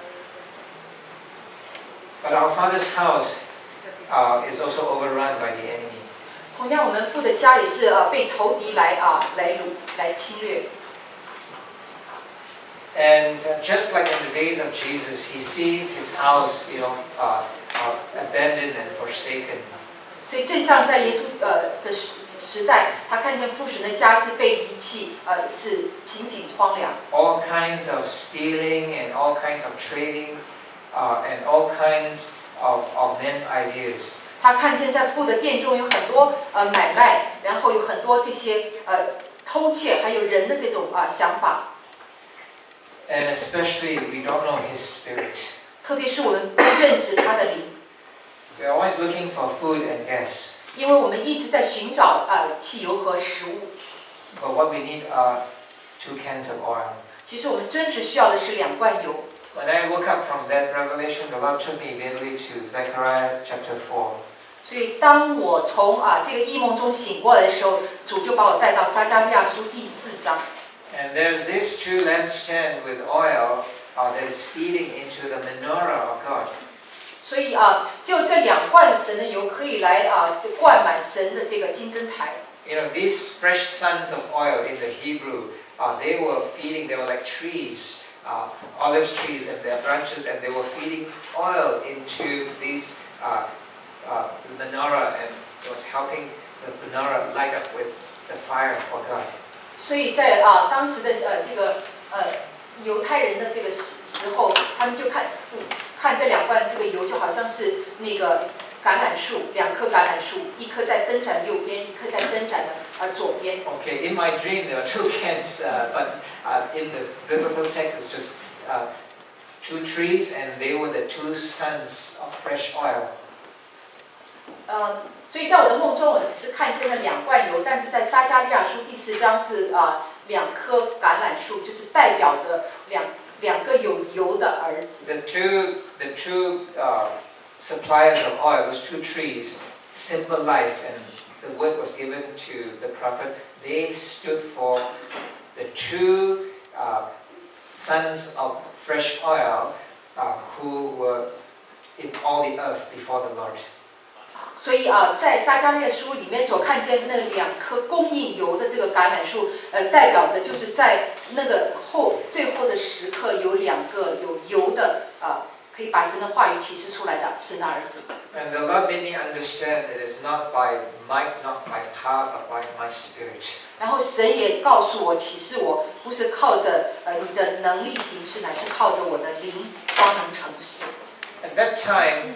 But our Father's house uh, is also overrun by the enemy. 同样，我们父的家也是呃被仇敌来啊来掳来侵略。 And uh, just like in the days of Jesus, he sees his house, you know, uh, uh, abandoned and forsaken. 所以正像在耶稣呃的时时代，他看见父神的家是被遗弃，呃是情景荒凉。 All kinds of stealing and all kinds of trading, uh, and all kinds of, of men's ideas. 他看见在父的殿中有很多呃买卖，然后有很多这些呃偷窃，还有人的这种啊、呃、想法。 And especially, we don't know his spirit. 特别是我们不认识他的灵。 We're always looking for food and gas. 因为我们一直在寻找呃汽油和食物。 But what we need are two cans of oil. 其实我们真实需要的是两罐油。 When I woke up from that revelation, the Lord took me immediately to Zechariah chapter four. 所以当我从啊这个异梦中醒过来的时候，主就把我带到撒迦利亚书第四章。 And there's this true lampstand with oil uh, that is feeding into the menorah of God. 所以啊，就这两罐神的油可以来啊，这灌满神的这个金灯台。 You know, these fresh suns of oil in the Hebrew, uh, they were feeding. They were like trees, uh, olive trees and their branches, and they were feeding oil into these uh, uh, menorah, and it was helping the menorah light up with the fire for God. 所以在啊当时的呃这个呃犹太人的这个时时候，他们就看嗯看这两罐这个油就好像是那个橄榄树，两棵橄榄树，一棵在灯盏的右边，一棵在灯盏的呃左边。 Okay, in my dream there are two cans, uh, but uh, in the biblical text it's just uh, two trees, and they were the two suns of fresh oil. 嗯，所以在我的梦中，我只是看见了两罐油，但是在撒迦利亚书第四章是啊、呃、两棵橄榄树，就是代表着两两个有油的儿子。 The two, the two uh, suppliers of oil, those two trees, symbolized, and the word was given to the prophet. They stood for the two uh, sons of fresh oil uh, who were in all the earth before the Lord. 所以啊，在撒迦利亚书里面所看见那两棵供应油的这个橄榄树，呃，代表着就是在那个后最后的时刻，有两个有油的啊、呃，可以把神的话语启示出来的神的儿子。 And the Lord made me understand it is not by might, not by power, but by my spirit. 然后神也告诉我，启示我，不是靠着呃你的能力行事，乃是靠着我的灵方能成事。 At that time,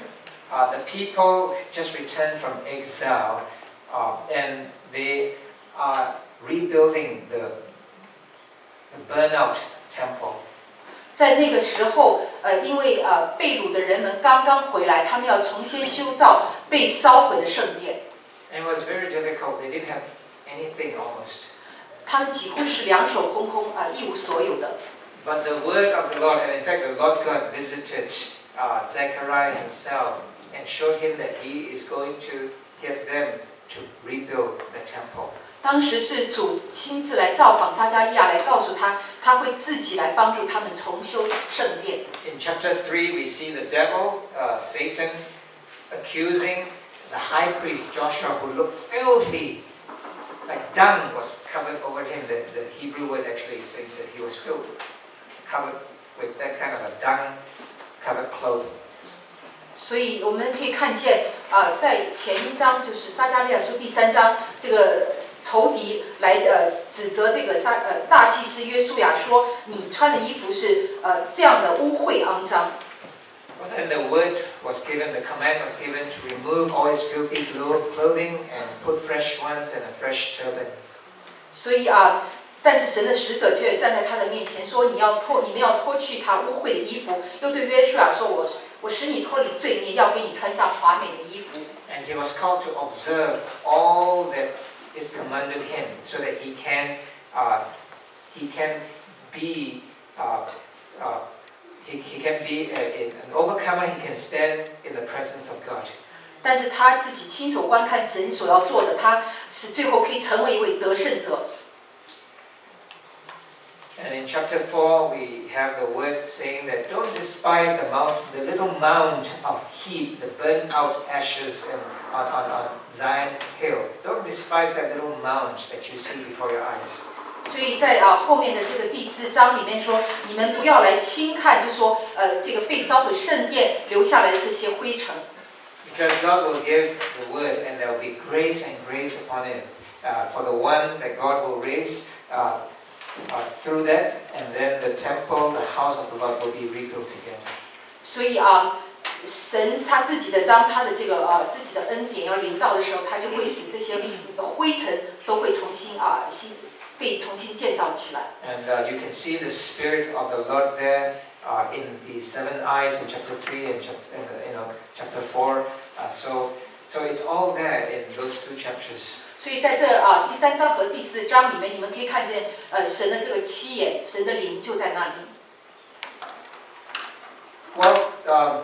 uh, the people just returned from exile, uh, and they are rebuilding the, the burnout temple. 在那个时候，呃，因为呃被掳的人们刚刚回来，他们要重新修造被烧毁的圣殿。 And it was very difficult. They didn't have anything almost. 他们几乎是两手空空，啊、呃，一无所有的。 But the word of the Lord, and in fact, the Lord God visited uh, Zechariah himself and showed him that He is going to get them to rebuild the temple. 当时是主亲自来造访撒迦利亚，来告诉他，他会自己来帮助他们重修圣殿。 In chapter three, we see the devil, uh, Satan, accusing the high priest Joshua, who looked filthy, like dung was covered over him. The, the Hebrew word actually says that he was filled, covered with that kind of a dung-covered cloth. 所以我们可以看见，呃，在前一章就是撒迦利亚书第三章，这个仇敌来呃指责这个撒呃大祭司约书亚说，你穿的衣服是呃这样的污秽肮脏。 But then the word was given, the command was given to remove all his filthy clothing and put fresh ones and a fresh turban. 所以啊，但是神的使者却站在他的面前说，你要脱，你们要脱去他污秽的衣服，又对约书亚说，我我使你脱离罪孽，要给你穿上华美的衣服。 And he was called to observe all that is commanded him, so that he can, uh, he can be, uh, uh, he, he can be a, an overcomer. He can stand in the presence of God. 但是他自己亲手观看神所要做的，他使最后可以成为一位得胜者。 And in chapter four, we have the word saying that don't despise the mount, the little mound of heat, the burnt out ashes and on, on, on Zion's hill. Don't despise that little mound that you see before your eyes. 所以在啊后面的这个第四章里面说，你们不要来轻看，就说呃这个被烧毁圣殿留下来的这些灰尘。 Because God will give the word, and there will be grace and grace upon it uh, for the one that God will raise. Uh, Uh, through that, and then the temple, the house of the Lord will be rebuilt again. 所以啊，神他自己的当他的这个呃自己的恩典要临到的时候，他就会使这些灰尘都会重新啊新被重新建造起来。 And uh, you can see the spirit of the Lord there uh, in the seven eyes in chapter three and chapter, uh, you know, chapter four. Uh, so, so it's all there in those two chapters. 所以在这啊第三章和第四章里面，你们可以看见呃神的这个七眼，神的灵就在那里。 Well, um,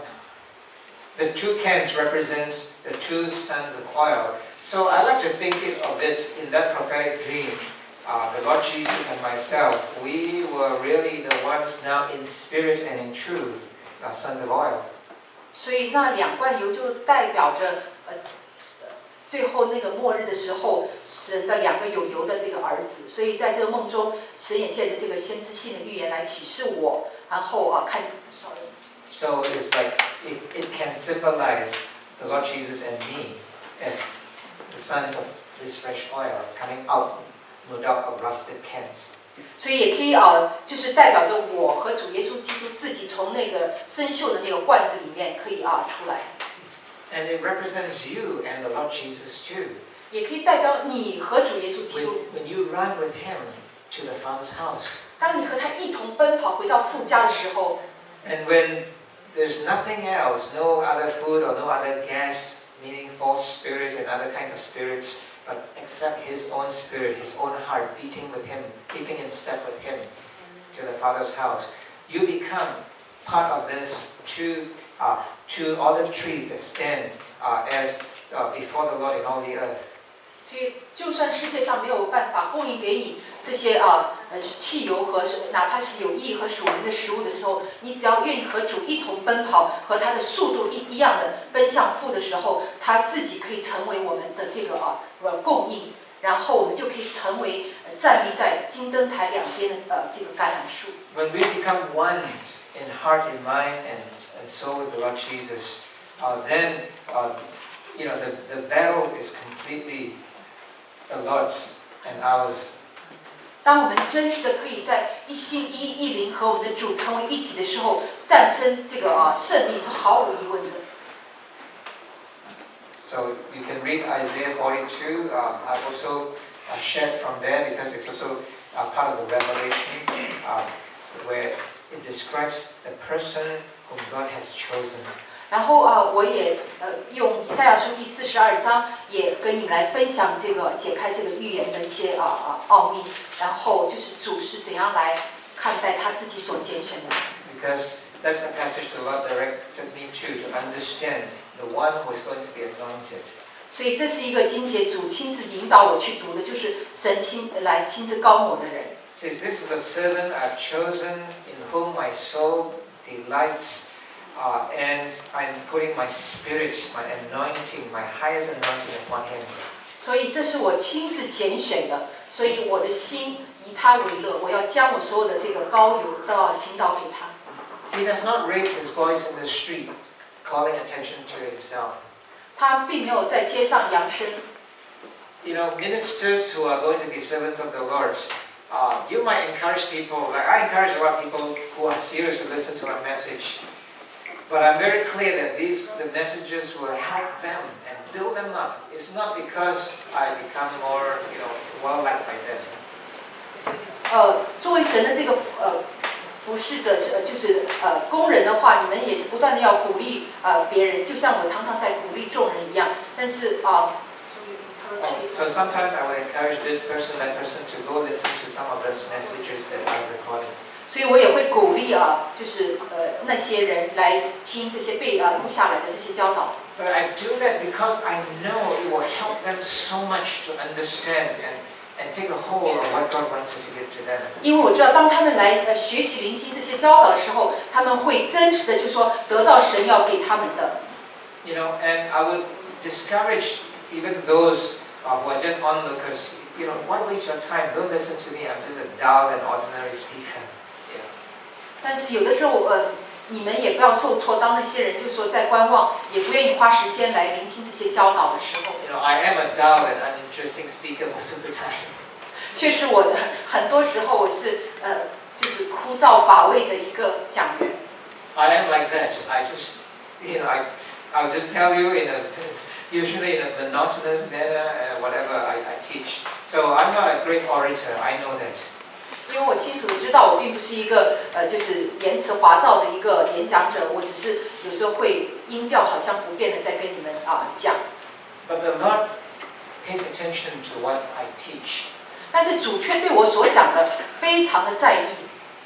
the two cans represents the two sons of oil. So I like to think of it in that prophetic dream. Uh, the Lord Jesus and myself, we were really the ones now in spirit and in truth, uh, sons of oil. 所以那两罐油就代表着呃。最后那个末日的时候，神的两个有油的这个儿子，所以在这个梦中，神也借着这个先知性的预言来启示我，然后啊看 ，sorry。 So it's like it, it can symbolize the Lord Jesus and me as the sons of this fresh oil coming out, no doubt of rusted cans. 所以也可以啊，就是代表着我和主耶稣基督自己从那个生锈的那个罐子里面可以啊出来。 And it represents you and the Lord Jesus too. 也可以代表你和主耶稣基 When, 督。 when you run with Him to the Father's house. 当你和他一同奔跑回到父家的时候， And when there's nothing else, no other food or no other gas, meaning false spirits and other kinds of spirits, but except His own spirit, His own heart beating with Him, keeping in step with Him to the Father's house, you become part of this two, uh, two olive trees that stand uh, as uh, before the Lord in all the earth. 所以，就算世界上没有办法供应给你这些啊呃汽油和哪怕是有益和属灵的食物的时候，你只要愿意和主一同奔跑，和他的速度一一样的奔向父的时候，他自己可以成为我们的这个啊呃供应，然后我们就可以成为、呃、站立在金灯台两边的呃这个橄榄树。 When we become one in heart, in mind, and and soul with the Lord Jesus, uh, then uh, you know the the battle is completely the Lord's and ours. 当我们真实的可以在一心一意一灵和我们的主成为一体的时候，战争这个啊胜利是毫无疑问的。 So you can read Isaiah forty-two. Um, I've also uh, shared from there because it's also uh, part of the Revelation, uh, so where it describes the person whom God has chosen. 然后啊、呃，我也呃用以赛亚书第四十二章也跟你们来分享这个解开这个预言的一些啊啊、呃、奥秘，然后就是主是怎样来看待他自己所拣选的。 Because that's the passage the Lord directed me to to understand the one who is going to be anointed. 所以这是一个经节主亲自引导我去读的，就是神亲来亲自膏抹的人。 It says, "This is the servant I've chosen, in whom my soul delights." Uh, and I'm putting my spirit, my anointing, my highest anointing upon him. 所以这是我亲自拣选的，所以我的心以他为乐，我要将我所有的这个膏油都要倾倒给他。 He does not raise his voice in the street, calling attention to himself. 他并没有在街上扬声。 You know, ministers who are going to be servants of the Lord, uh, you might encourage people, like I encourage a lot of people who are serious to listen to a message. But I'm very clear that these the messages will help them and build them up. It's not because I become more, you know, well liked by them. 呃，作为神的这个呃服侍者是就是呃工人的话，你们也是不断的要鼓励呃别人，就像我常常在鼓励众人一样。但是啊。 Oh, so sometimes I would encourage this person, that person to go listen to some of those messages that I've recorded. 所以我也会鼓励啊，就是呃那些人来听这些被啊录下来的这些教导。 But I do that because I know it will help them so much to understand and and take a hold of what God wants to give to them. 因为我知道，当他们来呃学习聆听这些教导的时候，他们会真实的就说得到神要给他们的。 You know, and I would discourage even those uh, who are just onlookers. You know, why waste your time? Don't listen to me. I'm just a dull and ordinary speaker. 但是有的时候，呃，你们也不要受挫。当那些人就说在观望，也不愿意花时间来聆听这些教导的时候。 You know, I am a dull and uninteresting speaker most of the time. 确实，我的很多时候我是呃，就是枯燥乏味的一个讲员。 I am like that. I just, you know, I, I'll just tell you in a, usually in a monotonous manner, uh, whatever I, I teach. So I'm not a great orator. I know that. 因为我清楚的知道，我并不是一个呃，就是言辞华藻的一个演讲者，我只是有时候会音调好像不变的在跟你们啊、呃、讲。 But the Lord pays attention to what I teach. 但是主却对我所讲的非常的在意。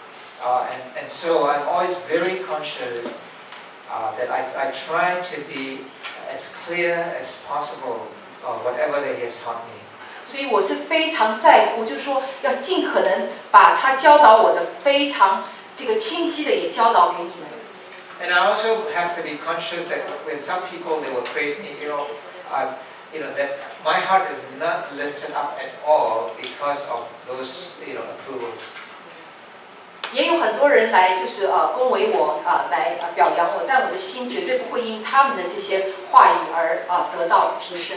Uh, and and so I'm always very conscious uh, that I I try to be as clear as possible of whatever that He has taught me. 所以我是非常在乎，就是说要尽可能把他教导我的非常这个清晰的也教导给你们。 And I also have to be conscious that when some people they will praise me, you know, uh, you know that my heart is not lifted up at all because of those, you know, approvals. 也有很多人来就是呃恭维我啊、呃，来呃表扬我，但我的心绝对不会因他们的这些话语而啊、呃、得到提升。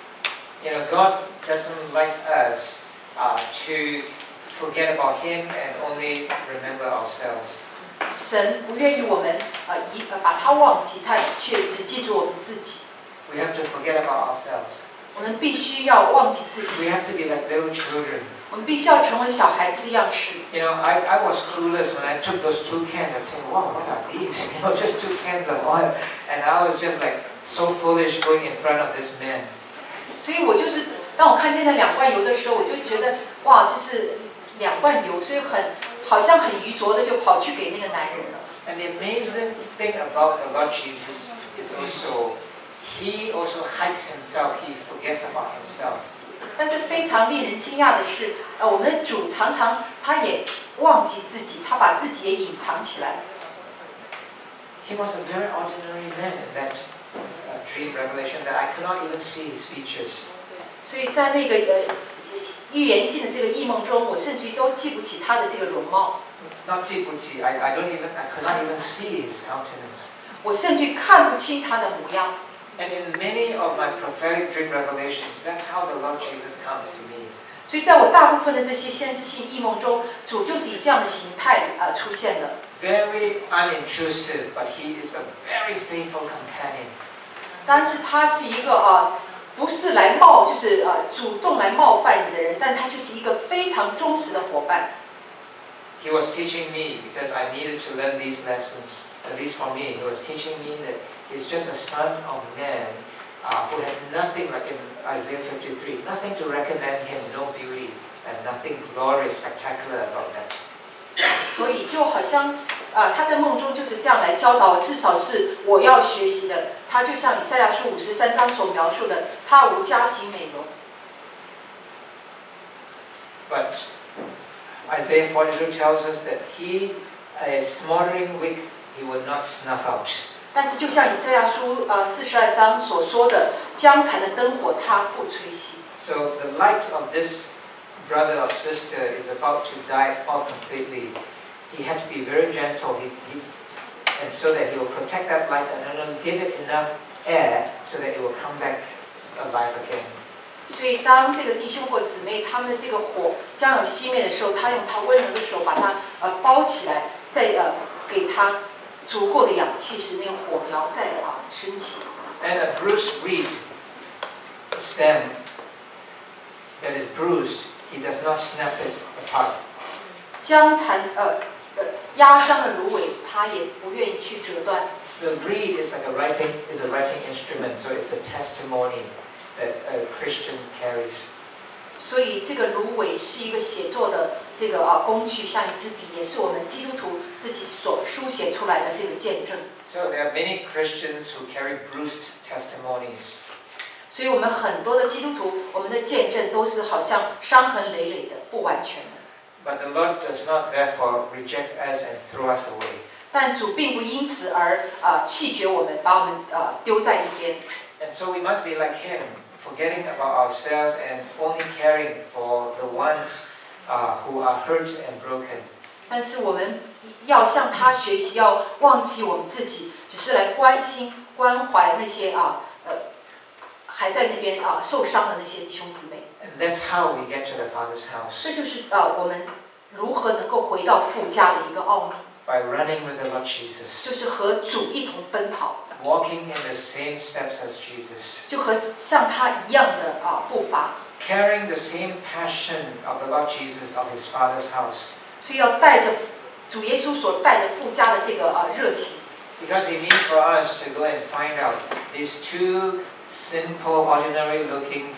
You know, God doesn't like us uh, to forget about Him and only remember ourselves. 神不愿意我们呃一呃把他忘记，他却只记住我们自己。 We have to forget about ourselves. 我们必须要忘记自己。 We have to be like little children. 我们必须要成为小孩子的样式。 You know, I, I was clueless when I took those two cans. I said, wow, what are these? You know, just two cans of oil. And I was just like so foolish going in front of this man. 所以我就是当我看见那两罐油的时候，我就觉得哇，这是两罐油，所以很好像很愚拙的就跑去给那个男人了。 And the amazing thing about the Lord Jesus is also, He also hides Himself. He forgets about Himself. 但是非常令人惊讶的是，呃，我们的主常常他也忘记自己，他把自己也隐藏起来。 He was a very ordinary man in that uh, dream revelation that I could not even see his features. 所以在那个呃预言性的这个异梦中，我甚至于都记不起他的这个容貌。 Not 记不起, I I don't even I could not even see his countenance. 我甚至看不清他的模样。 And in many of my prophetic dream revelations, that's how the Lord Jesus comes to me. 所以在我大部分的这些先知性异梦中，主就是以这样的形态呃出现的。 Very unintrusive, but He is a very faithful companion. 但是他是一个啊，不是来冒，就是呃主动来冒犯你的人，但他就是一个非常忠实的伙伴。 He was teaching me because I needed to learn these lessons. At least for me, he was teaching me that he's just a son of man uh, who had nothing, like in Isaiah fifty-three, nothing to recommend him, no beauty, and nothing glorious, spectacular about that. 所以就好像，呃，他在梦中就是这样来教导，至少是我要学习的。他就像以赛亚书五十三章所描述的，他无佳形美容。 But Isaiah forty-two tells us that he, a smoldering wick, he would not snuff out. 但是就像以赛亚书呃四十二章所说的，将残的灯火他不吹熄。 So the light of this brother or sister is about to die off completely. He had to be very gentle, he, he, and so that he will protect that light and then give it enough air so that it will come back alive again. 所以当这个弟兄或姊妹他们的这个火将要熄灭的时候，他用他温柔的手把它呃包起来，再呃给他足够的氧气，使那个火苗再啊升起。 And a bruised reed stem that is bruised, he does not snap it apart. 将残呃呃压伤的芦苇，他也不愿意去折断。 So the reed is like a writing is a writing instrument, so it's the testimony that a Christian carries. 所以这个芦苇是一个写作的这个啊工具，像一支笔，也是我们基督徒自己所书写出来的这个见证。 So there are many Christians who carry bruised testimonies. 所以我们很多的基督徒，我们的见证都是好像伤痕累累的，不完全的。 But the Lord does not therefore reject us and throw us away. 但主并不因此而呃弃绝我们，把我们呃丢在一边。 And so we must be like Him, forgetting about ourselves and only caring for the ones uh, who are hurt and broken. 但是我们要向他学习，要忘记我们自己，只是来关心、关怀那些啊呃还在那边啊受伤的那些弟兄姊妹。 And that's how we get to the Father's house. 这就是呃我们如何能够回到父家的一个奥秘。 By running with the Lord Jesus. 就是和主一同奔跑。 Walking in the same steps as Jesus. 就和像他一样的啊步伐。 Carrying the same passion of the Lord Jesus of His Father's house. 所以要带着主耶稣所带着父家的这个啊热情。 Because He means for us to go and find out these two simple, ordinary-looking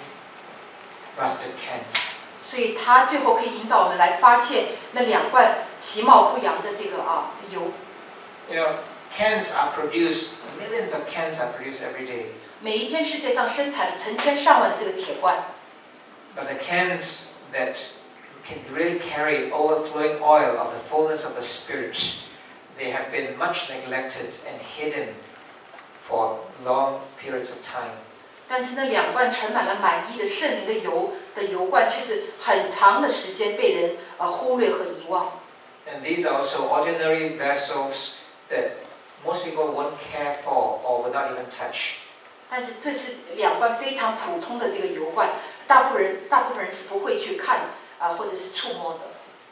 rusted cans. 所以他最后可以引导我们来发现那两罐其貌不扬的这个啊油。 You know, cans are produced. Millions of cans are produced every day. 每一天世界上生产了成千上万的这个铁罐。 But the cans that can really carry overflowing oil of the fullness of the Spirit, they have been much neglected and hidden for long periods of time. 但是那两罐盛满了满溢的圣灵的油的油罐，却是很长的时间被人呃忽略和遗忘。 And these are also ordinary vessels that most people won't care for or will not even touch. 但是这是两罐非常普通的这个油罐，大部分人大部分人是不会去看啊、呃、或者是触摸的。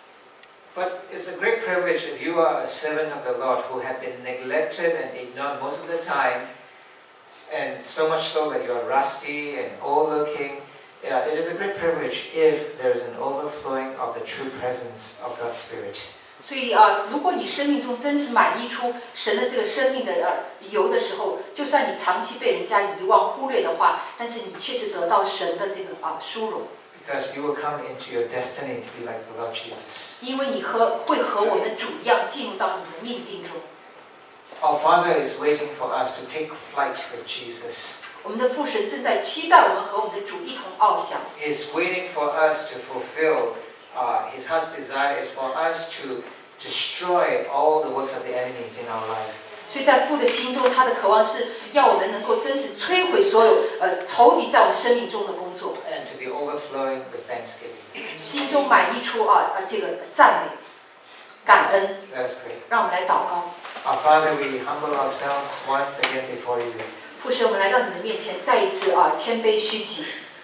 But it's a great privilege if you are a servant of the Lord who have been neglected and ignored most of the time. And so much so that you are rusty and old-looking. Yeah, it is a great privilege if there is an overflowing of the true presence of God's Spirit. 所以啊，如果你生命中真是满溢出神的这个生命的呃油的时候，就算你长期被人家遗忘忽略的话，但是你却是得到神的这个啊殊荣。 Because you will come into your destiny to be like the Lord Jesus. 因为你和会和我们的主一样进入到你的命定中。 Our Father is waiting for us to take flight with Jesus. 我们的父神正在期待我们和我们的主一同翱翔。 He is waiting for us to fulfill uh, His heart's desire is for us to destroy all the works of the enemies in our life. 所以在父的心中，他的渴望是要我们能够真实摧毁所有呃仇敌在我们生命中的工作。 And to be overflowing with thanksgiving. 心中满溢出啊啊这个赞美、感恩。 Let us pray. 让我们来祷告。 Our Father, we humble ourselves once again before you. 父神，我们来到你的面前，再一次啊谦卑虚己。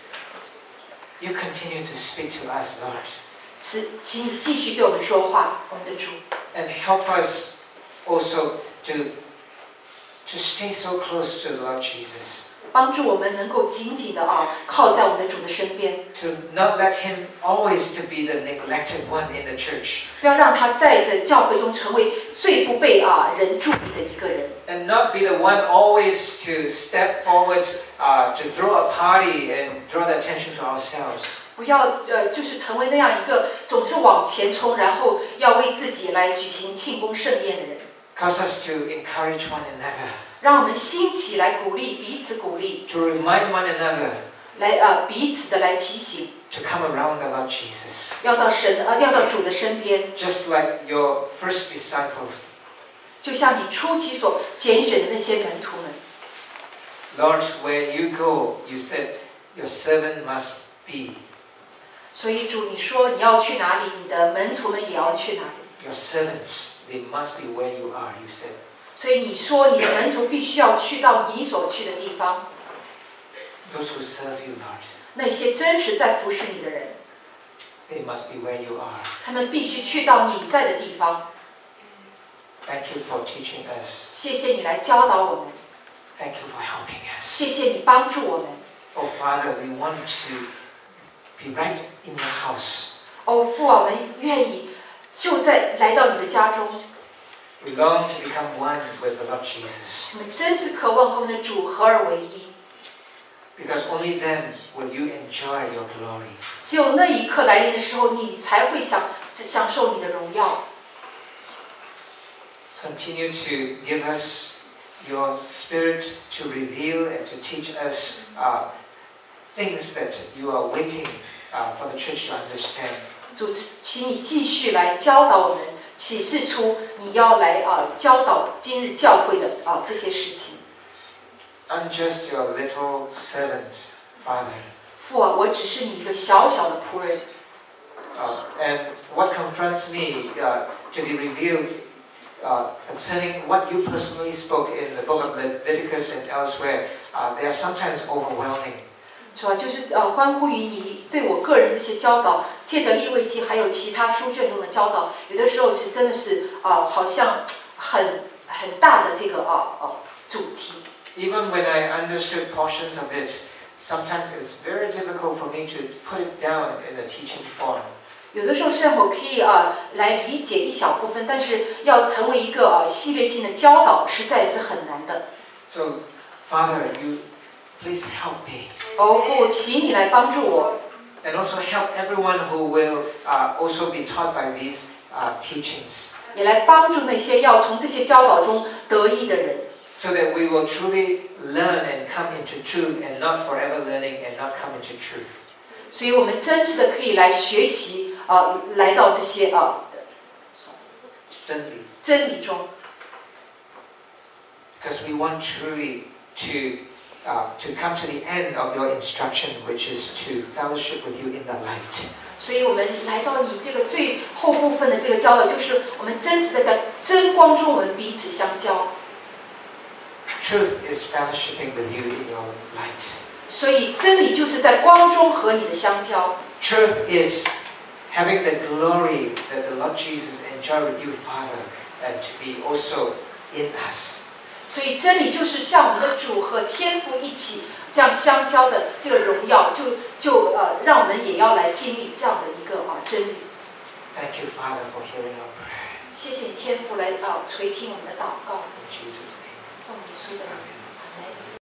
You continue to speak to us, Lord. 此，请你继续对我们说话，我们的主。 And help us also to to stay so close to the Lord Jesus. 帮助我们能够紧紧的啊靠在我们的主的身边， To not let him always to be the neglected one in the church. 不要让他在这教会中成为最不被啊人注意的一个人， And not be the one always to step forward uh, to throw a party and draw the attention to ourselves. 不要呃就是成为那样一个总是往前冲，然后要为自己来举行庆功盛宴的人。 Cause us to encourage one another, 让我们兴起来鼓励彼此鼓励， to remind one another 来呃彼此的来提醒， to come around the Lord Jesus. 要到神呃要到主的身边， Just like your first disciples. 就像你初期所拣选的那些门徒们。 Lord, where you go, you said your servant must be. 所以主，你说你要去哪里，你的门徒们也要去哪里。 Your servants, they must be where you are, you said. 所以你说你的门徒必须要去到你所去的地方， Those who serve you, Lord, 那些真实在服侍你的人， they must be where you are. 他们必须去到你在的地方。 Thank you for teaching us. 谢谢你来教导我们， Thank you for helping us. 谢谢你帮助我们。 Oh, Father, we want to be right in your house. 哦，父啊，我们愿意就在来到你的家中， We long to become one with the Lord Jesus. 我们真是渴望和我们的主合而为一。 Because only then will you enjoy your glory. 只有那一刻来临的时候，你才会享享受你的荣耀。 Continue to give us your spirit to reveal and to teach us uh, things that you are waiting uh, for the church to understand. 主，请你继续来教导我们，启示出你要来啊教导今日教会的啊这些事情。 I'm just your little servant, Father. 父啊，我只是你一个小小的仆人。 Uh, and what confronts me uh, to be revealed uh, concerning what you personally spoke in the book of Leviticus and elsewhere, uh, they are sometimes overwhelming. 主要就是呃关乎于你对我个人这些教导，借着利未记还有其他书卷中的教导，有的时候是真的是啊、呃、好像很很大的这个啊啊、呃、主题。 Even when I understood portions of it, sometimes it's very difficult for me to put it down in a teaching form. 有的时候虽然我可以啊、呃、来理解一小部分，但是要成为一个啊、呃、系列性的教导，实在是很难的。 So, Father, you please help me. 哦，父，请你来帮助我， And also help everyone who will uh, also be taught by these uh, teachings. 也来帮助那些要从这些教导中得益的人， So that we will truly learn and come into truth and not forever learning and not come into truth. 所以我们真实的可以来学习啊、呃，来到这些啊、 真理。 真理中。 Because we want truly to, uh, to come to the end of your instruction, which is to fellowship with you in the light. 所以我们来到你这个最后部分的这个教导，就是我们真实的在真光中，我们彼此相交。 Truth is fellowshipping with you in your light. 所以真理就是在光中和你的相交。 Truth is having the glory that the Lord Jesus enjoyed with you, Father, and to be also in us. 所以真理就是像我们的主和天父一起这样相交的这个荣耀，就就呃让我们也要来经历这样的一个啊真理。 Thank you, Father, for hearing our prayer. 谢谢你天父来啊垂听我们的祷告， In Jesus' name. 奉主的名。